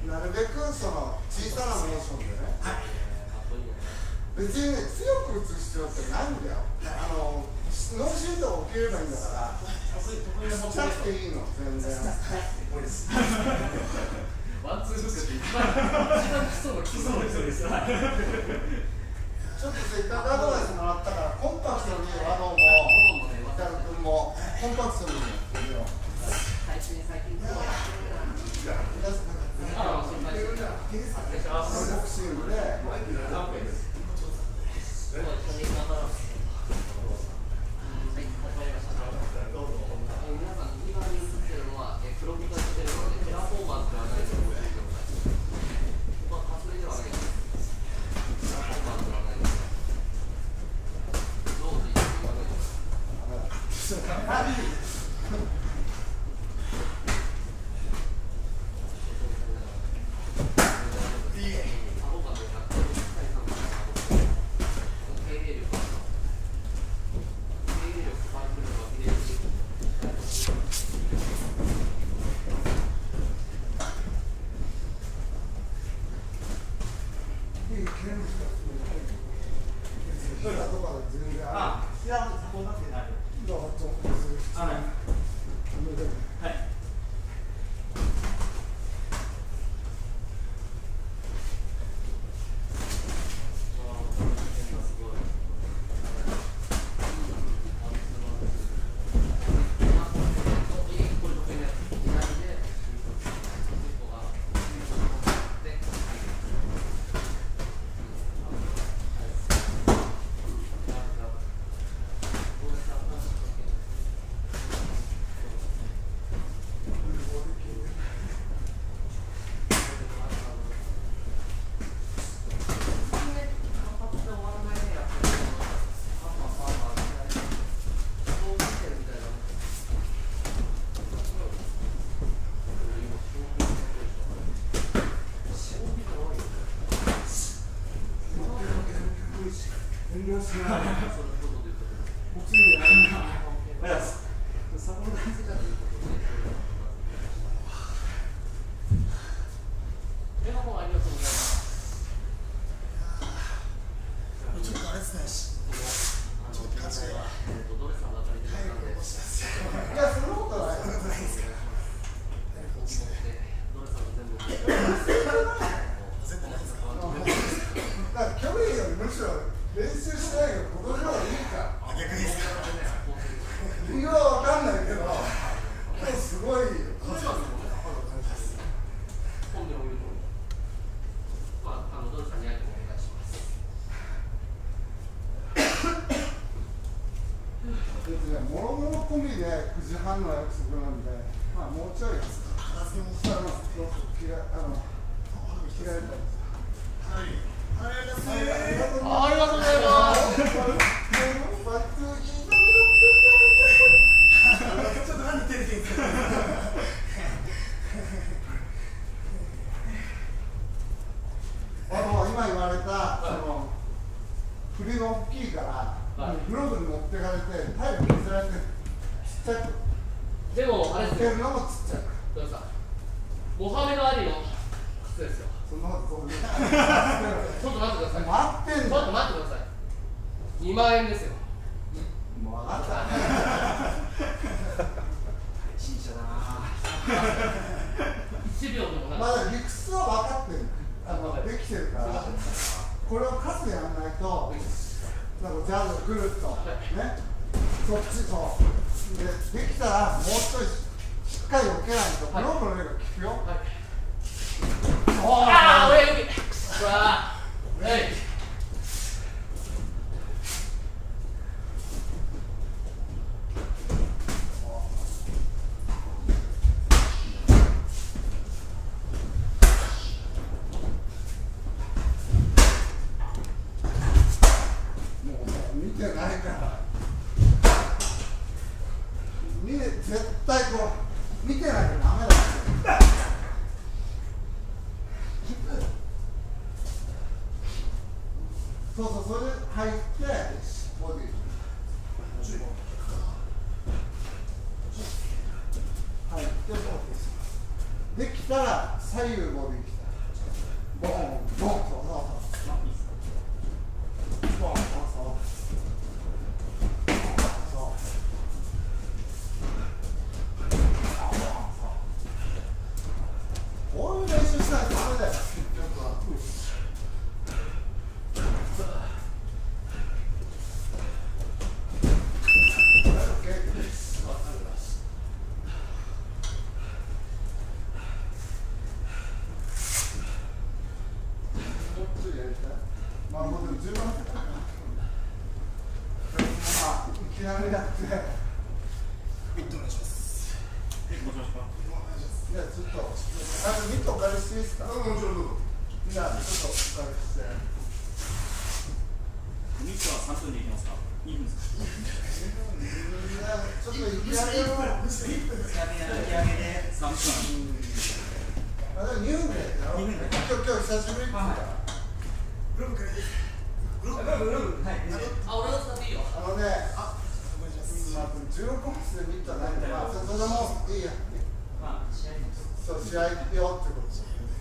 なるべくその小さなモーションでね、はい、別にね強く打つ必要ってないんだよ、はい、あの脳震盪を受ければいいんだからちゃっていいの全然ワンツーフックって一番一番基礎の基礎の人ですよちょっとせっかくアドバイスもらったからコンパクトにワドもイタル君もコンパクトにやってみよう最近最近ボクシングでね、もろもろ込みでくじはんの約束なんで、まあもうちょい片付けもしたら切らあの切られたり。 はい。ありがとうございます。 ありがとうございます。 ちょっと何照れてんすか。 あの今言われたその振りが大きいから、グローブに持ってかれて体力削られてちっちゃく。 でもあれですよ。 るのもちっちゃく。 どうですか。モハメド・アリの靴ですよ。 そんなことそうです。 ちょっと待ってください。 待ってんだ。 ちょっと待ってください。にまんえんですよ。 もう分かった。 新車だな。 いちびょうでもない。 まだ理屈は分かってる。あのできてるから。これを数やらないと、なんかジャズぐるっとね。そっちとでできたらもうちょいしっかり置けないとグローブの上が効くよ。 はい。ああ、上上。さあ、はい。 見てないから見て絶対こう見てないとダメだってそうそうそれで入ってボディ入ってボディできたら左右ボディきたらボンボンそうそうそうボンそうそうこういう練習したらダメだよ。まあもうでも十分まあいきなりだって。 ミットお願いします。 もしもしか。 いやちょっとあのミットお借りしていいですか。 もちろんどうぞ。 じゃあちょっとお借りして。 ミットは三分でいきますか。二分ですか。 いやちょっといきなりも。 やめで三分。 あでも二分でやろう。今日今日久しぶりですから。 グローブ借りて。グローブ。 グローブ。はい。 あ、俺の使っていいよ。 あのね、あ、まあじゅうごコースでミットはないんで、まあそれでもいいや。 まあ試合に。 そう試合よってことです。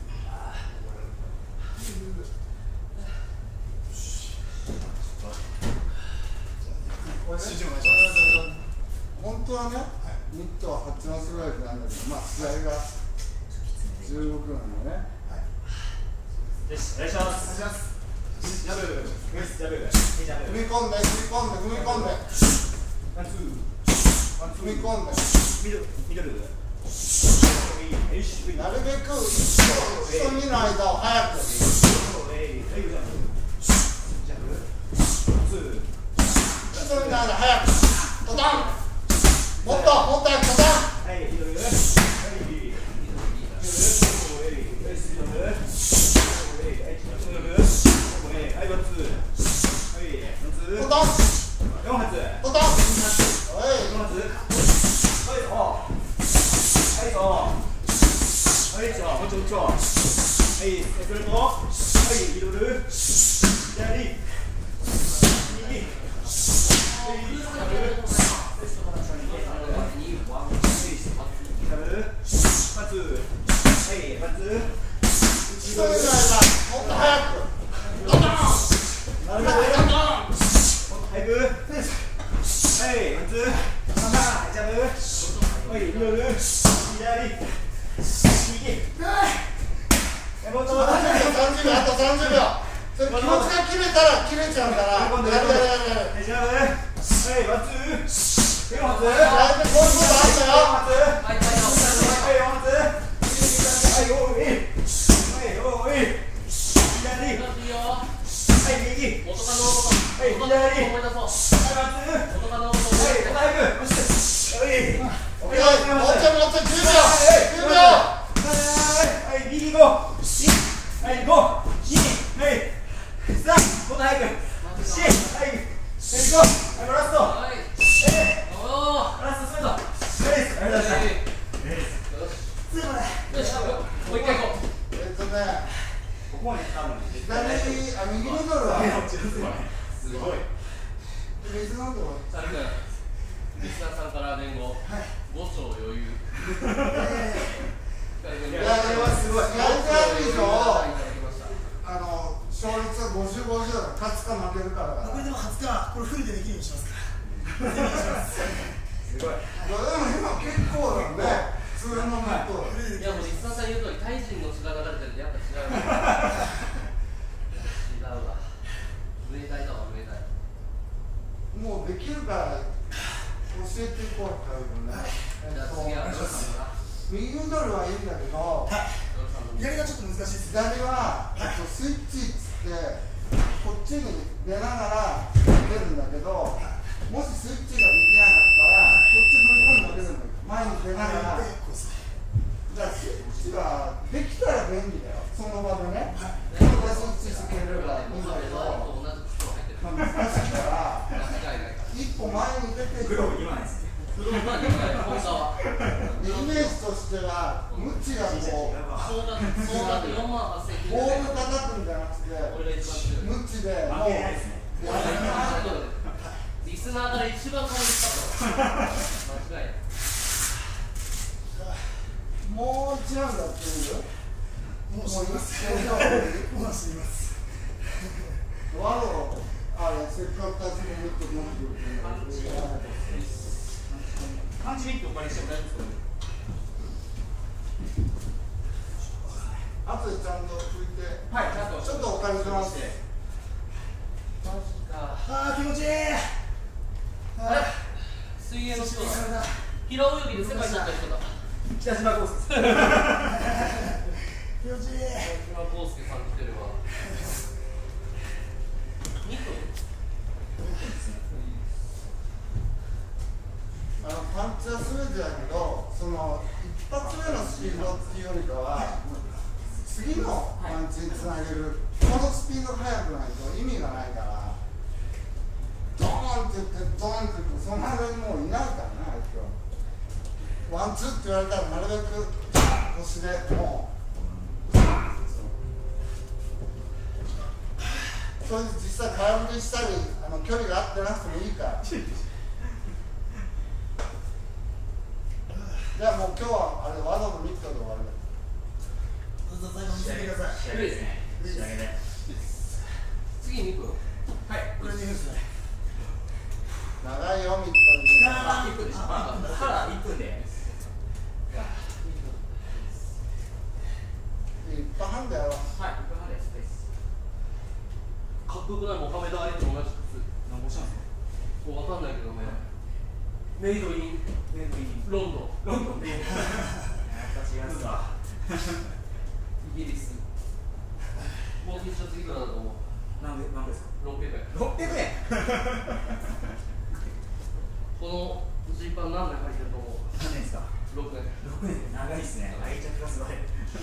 本当はね、ミットははちマスぐらいでなんだけど、まあ試合がじゅうろくなんでね。 よし、お願いします。お願いします。ジャブ、ジャブ、ジャブ。 踏み込んで、踏み込んで、踏み込んで。 ワンツー。ワンツー。 踏み込んで。 ミドル、ミドル。 なるべく一とにの間を早く。一とにの間早く。トタン。もっと、もっと早くトタン。 はい、ミドル。はい、ミドル。 トタン。 四発。 トタン。おい。 四発。はい、お。はい、そう。はい、そう。もうちょ、もうちょ。はい、それと。はい、ミドル。左。右。 一とにの間、もっと早く。トタン。なるべく。 早く。はい、ワンツー。ジャブ。はい、ミドル。左。右。もうちょっと。 さんじゅうびょう、あとさんじゅうびょう。それ気持ちが切れたら切れちゃうから。やるやるやる。 ジャブ。はい、ワンツー。四発。 だいぶこういうことあったよ。 はい、はい、 はい、四発。はい、おい。はい、おい。左。 いいよ。 はい、右。 元カノのこと。 はい、左。 思い出そう。 はい、ワンツー。 元カノのこと。 はい、 とごちょう余裕。 いや、あれはすごい。やりたいでしょ。あの勝率はごじゅう、ごじゅうだから勝つか負けるからだから。 これでも勝つか、これフルでできるようにしますから。 すごい。 いやでも今結構なんで、普通の納豆。 いやもう石田さん言う通り、タイ人の血が流れてるんでやっぱ違う。違うわ。ムエタイだわ、ムエタイ。 もうできるから教えていこうかよね。 じゃあ次はどうさんかな。 右ミドルはいいんだけど、 左がちょっと難しいです。 左はスイッチっつってこっちに出ながら出るんだけど、もしスイッチができなかったらこっち踏み込んでも出るんだけど、前に出ながら。じゃあスイッチはできたら便利だよ、その場でね。そこでスイッチしてくれればいいんだけど、まあ、難しいから一歩前に出てグローブにまいですね。 グローブはにまい、本側。 イメージとしてはムチがこう総額総額よんまんはっせんきゅうひゃくえん。 ボール叩くんじゃなくて俺が一番強い。 ムチでもう負けないですね。 リスナーから一番顔にしたから間違いない。 もう一ラウンドやってみる？ もう死にます。もう死にます。 ワロあれせっかく立ち込みって飲んでるけどパンチミットお借りしても大丈夫ですか？ あとでちゃんと拭いて、 はい、ちゃんとちょっとお借りします。 マジか。 ああ、気持ちいい。 あれ水泳の人だ。平泳ぎで世界になった人だ。 北島康介。 気持ちいい。 今康介さん来てるわ。にふん。 あのパンチは全てだけど、その一発目のスピードっていうよりかは次のパンチにつなげるこのスピード速くないと意味がないから、ドーンって言ってドーンって言ってその間にもういないからね、あいつは。ワンツーって言われたらなるべく腰でもうそれで実際空振りしたりあの距離が合ってなくてもいいからじゃあもう今日はあれワドのミットで終わる。 どうぞ最後見せてください。 仕上げですね。仕上げで。 次にふん。 はい。 これでいいですね。 長いよミットに。 あ、いっぷんでした。まあ、ただいっぷんで。 いっぱい半だよ。 はい、いっぷんはんです。 かっこよくない？モハメド・アリと同じ靴。 何もしたんですか？ もうわかんないけどね。メイドインメイドインロンドン。 ロンドンで。やっぱ違うわ。 イギリス。もう T シャツいくらだと思う？ なんで、なんですか？ ろっぴゃくえん。 ろっぴゃくえん。 このジーパン何年履いてると思う？ 何年ですか？ ろくねん。 ろくねんって長いですね。愛着がすごい。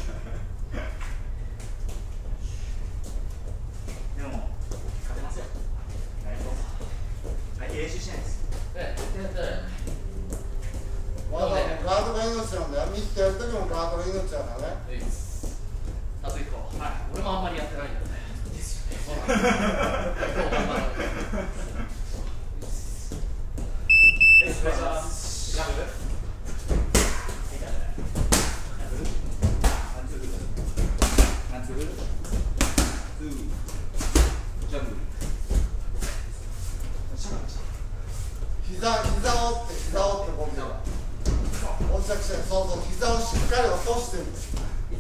でも、勝てますよ。大丈夫。はい、練習しないです。 ええ、やったら。 ワドガードが命なんだよ。ミットやるときもガードが命なんだね。 えい。あといっこ。はい。俺もあんまりやってないんだよね。 ですよね。 そうなんだ。今日頑張ろう。 お願いします。ジャンプ。 膝、膝を折って、膝を折って僕は落着して、そうそう、膝をしっかり落としてるんです。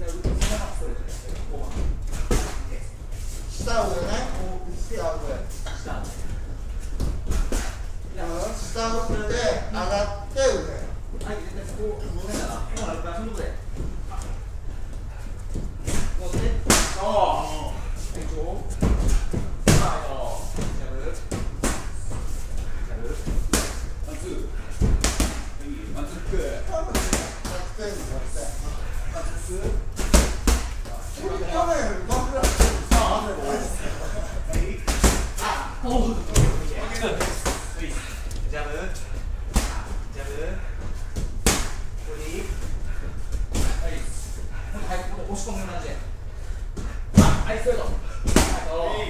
下上ね、下上。 下。 下を振って上がって腕。 はい、絶対そこを戻したら、もうあるから、そのことで。もうね、ああ、はい、こう。はい、ああ、ジャブ。ジャブ。ワンツー。はい、ワンツー。 ひゃくてん、ひゃくてん。 ワンツー。 これ去年よりどんぐらいさあ、雨が多いです。 はい。あ、おう。ジャブ。ジャブ。これいい。はい。はい、ここ押し込む感じで。あ、はい、ストレート。はい、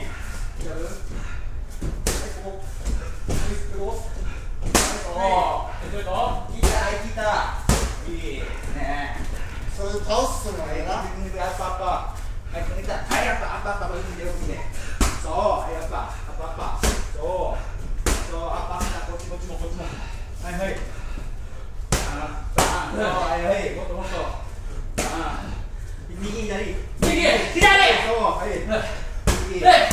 ジャブ。はい、ここ。はい、ここ。はい、ストレート。いいね。 いた。いいですね。 それで倒すのがいいな。 アップアップ。はい、これいった。はい、アップアップアップ。よく見てよく見て。そう、はい、アップアップアップ。そう。そう、アップアップ。こっちこっちもこっちも。はいはい。ああ、そう、はいはい。もっともっと。ああ。右左。右左。そう、はい。右。はいはい。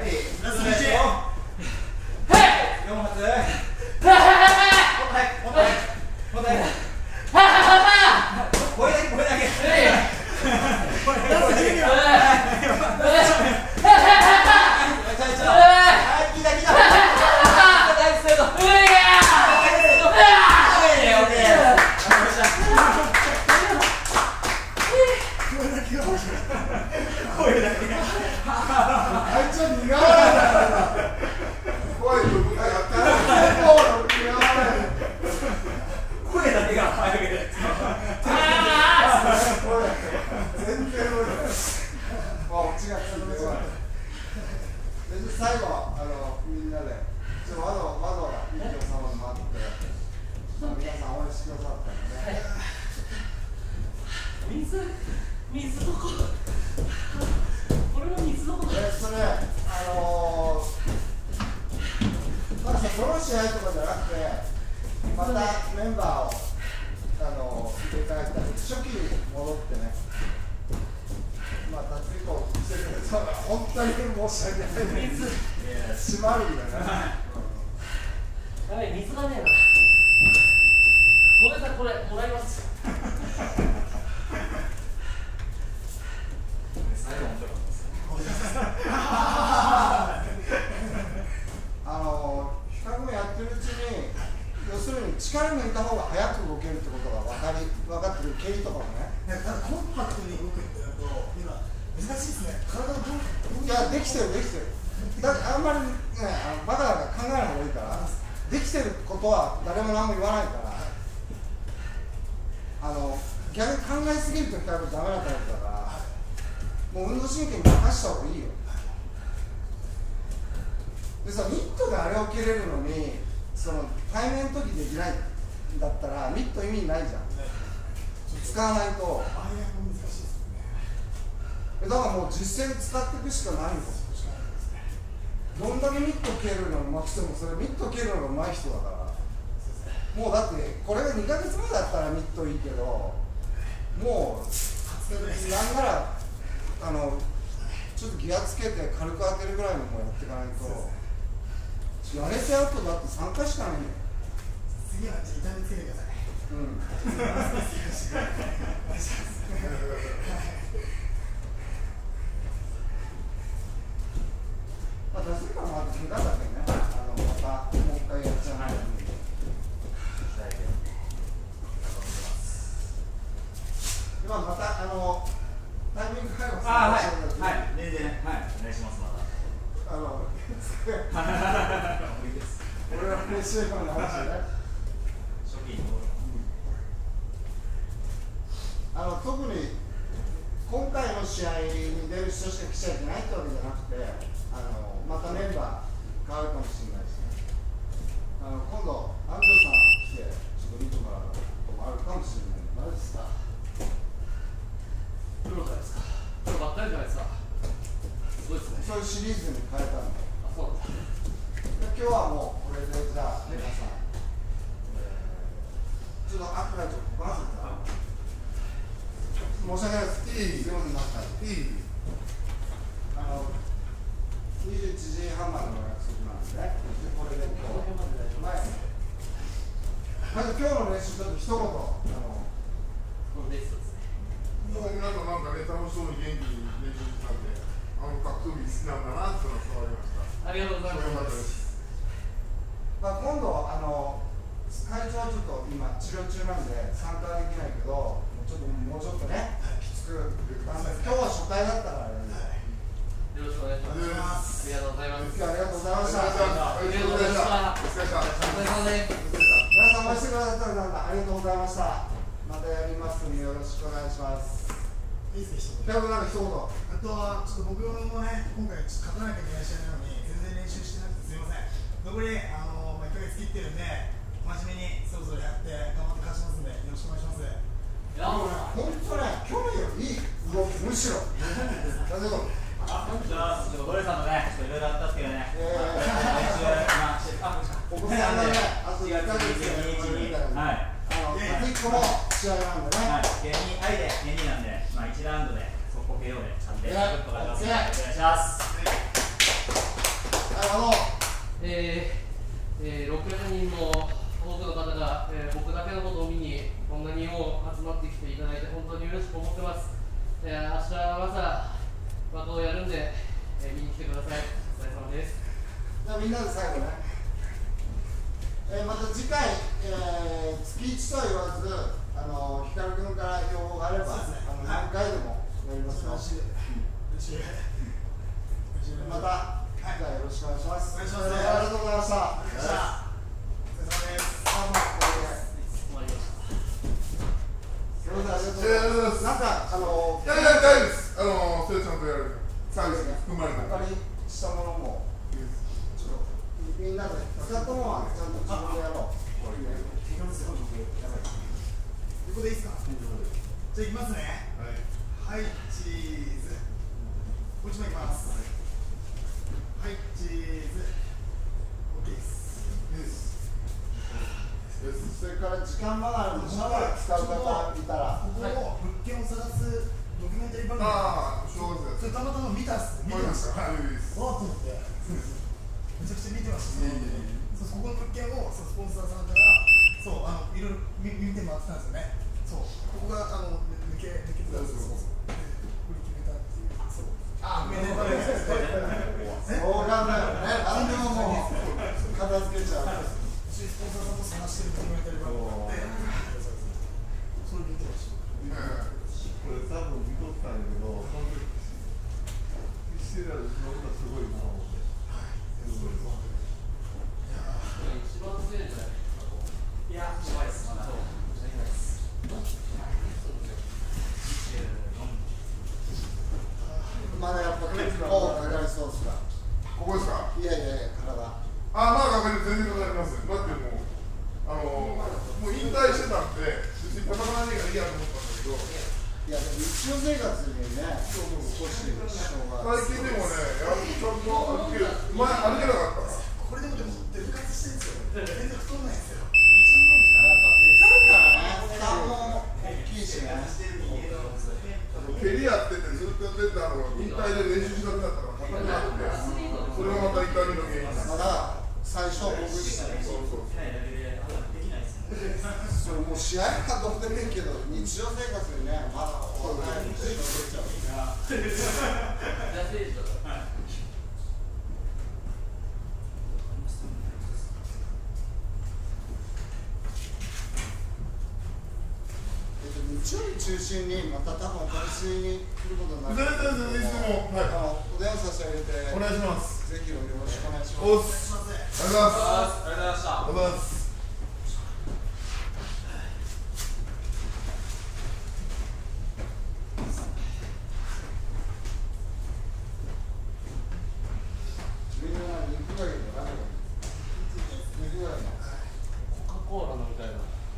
ラストいち。四発。もっと早く、もっと早く。もっと早く。これだけ、これだけ。これだけが早く。 全然無理。あ、オチがついてこない。で、最後、あの、みんなで、ちょっとわざわざわざ、一挙様に待って、皆さん応援してくださったんでね。 水、水どこ。これは水どこ。 え、それ、あのー、まあ、その試合とかじゃなくて、またメンバーを、あのー、入れ替えたり、初期に戻ってね。また結構してくれたら本当に申し訳ないです。閉まるんだよね。 やばい、水がねえな。ごめんなさい、これもらいます。 最後面白かったです。 あの比較やってるうちに、要するに力抜いた方が早く動けるってことが分かり分かってる経緯とかもね。 ただコンパクトに動くってなると今難しいですね。体がどういや、できてるできてる。だってあんまりね、あのバカだから考えない方がいいから、できてることは誰も何も言わないから、あの逆に考えすぎると比較ダメなタイプだから、もう運動神経に任した方がいいよ。でさ、ミットであれを蹴れるのに、その対面の時できないんだったら、ミット意味ないじゃん。使わないと。 あれが難しいですよね。 だからもう実践で使っていくしかないんですよ。どんだけミット蹴るのうまくても、それミット蹴るのがうまい人だから。もうだってこれがにかげつまえだったらミットいいけど、もうなんならあのちょっとギアつけて軽く当てるぐらいのもやっていかないと、やれちゃうとだってさんかいしかないんだよ。 次はじゃあ痛みつけてください。 うん。まあ、出すかもあと怪我だけね、あのまたもう一回やっちゃう前に。今またあのタイミング変えます。 あ、はい、はい、全然、はい、お願いします。また。 あの、 無理です。 俺ら練習の話ね。 初期に戻る。 あの特に今回の試合に出る人しか来ちゃいけないってわけじゃなくて、あのまたメンバー変わるかもしれないし、ね、あの今度安藤さん来てちょっと見てもらうこともあるかもしれない。何ですか？ プロじゃないですか。プロばっかりじゃないですか。すごいですね。 そういうシリーズに変えたんで。 あ、そうなんだ。 で今日はもうこれでじゃあ皆さん、えー、ちょっとアップライトご覧ください。申し訳ないです。いいすみません、なんかいいあのにじゅういちじはんまでの約束なんですね。でこれで今日はいまず今日の練習ちょっと一言あのこのレースですね。 もう皆さんなんかね、楽しそうに元気に練習してたんで、あの格闘技好きなんだなっていうのが伝わりました。 ありがとうございます。 まあ、今度あの会長はちょっと今治療中なんで参加できないけど、もうちょっともうちょっとねきつく、あの今日は初回だったからね。 よろしくお願いします。ありがとうございます。 今日はありがとうございました。 ありがとうございました。 お疲れ様でした。 お疲れ様です。 皆さん応援してくださった皆さんありがとうございました。またやりますのでよろしくお願いします。 いいですね、一言。 じゃあなんか一言。 あとはちょっと僕もね、今回ちょっと勝たなきゃいけない試合なのに全然練習してなくてすみません。残りあの、まあ、いっかげつ切ってるんで真面目にそろそろやって頑張って勝ちますんでにいちに、はい、 あのいっこも試合なんでね。 はい、ゲに愛でゲになんで、まあいちラウンドで速攻 ケーオー で勝って勝つことがあります。お願いします。 なるほど。 えーえー、ろくじゅうにんも多くの方が、えー、僕だけのことを見にこんなにも集まってきていただいて本当に嬉しく思ってます。えー、明日は朝的をやるんで、えー、見に来てください。お疲れ様です。 じゃあみんなで最後ね、えー、また次回、えー、月いちとは言わず、あの光君から要望があれば、ね、あの何回でもやりますよ。また、はい、じゃあよろしくお願いします。お願いします。ありがとうございました。お疲れ様です。あ、もうこれで終わりました。すみません、ありがとうございます。なんかあのいやいや大丈夫です。あのそれちゃんとやるサービスが含まれてる。 お借りしたものもちょっとみんなで使ったものはちゃんと自分でやろう。 ここでいいですか。じゃあいきますね。はい、はい、チーズ。もう一枚いきます。はい、チーズ。オッケーです。 それから時間離れのシャワー使う方いたら、 ここを物件を探すドキュメンタリー番組。 ああ、そうですね。 それたまたま見たっす。見てました。はい。わーと思って。めちゃくちゃ見てました。そう、ここの物件をそうスポンサーさんからそうあのいろいろ見見て回ってたんですよね。そう、ここがあの抜け抜けてたんですよ。で、売り決めたっていう。そう。 あ、めでたいですね。そうなんだよね。何でももう片付けちゃう。 スポンサーさんと探してるドキュメンタリー番組があって、それ見てました。 これ多分見とったんやけど、その時してたら乗ったすごいなと思って。 一番強いんじゃない？ いや、弱いです。まだ。 まだやっぱ結構かかりそうですが。 ここですか。 いやいやいや、体。 あ、まあかかり全然かかります。だってもうあのもう引退してたんで別に戦わないがいいやと思ったんだけど。 いやでも日常生活にね、少し支障が。 最近でもね、やっとちゃんと歩ける。前歩けなかったから。 これでもでもデブ活してるんですよ。全然太んないんですよ。 やっぱでかいからね、負担も大きいしね。 蹴りやっててずっとやってたの引退で練習しなくなったから硬くなって、それがまた痛みの原因になる。 まだ最初僕自身そうそう。 それもう試合はどうでもいいけど日常生活にね、まだお互いに支障出ちゃう。日曜日中心にまた多分私に来ることになる。 全然全然いつもはい。 あのお電話差し上げてお願いします。 ぜひよろしくお願いします。 おっす。ありがとうございます。 ありがとうございました。 ありがとうございます。 みんな肉がいいの何がいい？肉がいいの。 コカ・コーラ飲みたいな。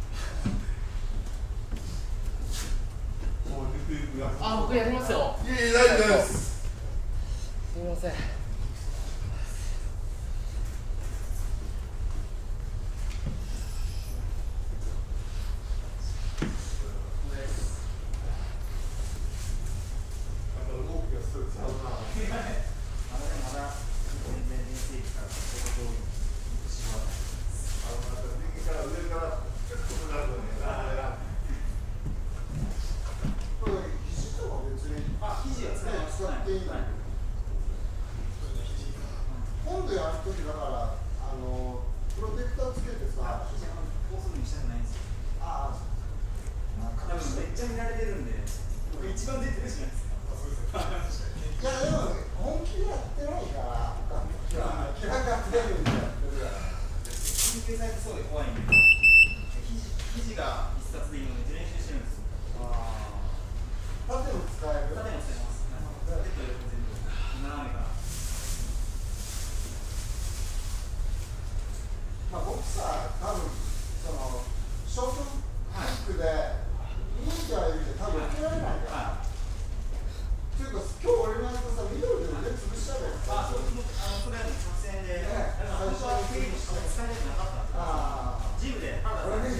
あ、僕やりますよ。 いい、大丈夫です。 すみません。 今度やるときだからあのプロテクターつけてさ、 こうするにしたくないんですよ。 ああ、 多分めっちゃ見られてるんで、僕一番出てるじゃないですか。 いやでも本気でやってないから、気がが出るんでやってるから。 緊急サイトそうで怖いんで、記事が一冊でいいので練習してるんですよ。 縦も使える。 縦も使えます。縦と横全部斜めから。 まあ僕さ、多分そのショートキックでいいんじゃないけど多分受けられないから。というか今日俺のやつさミドルで腕潰しちゃうよ。 あ、そう、あのそれは作戦で、本当はフェイクしか使えなくなかった。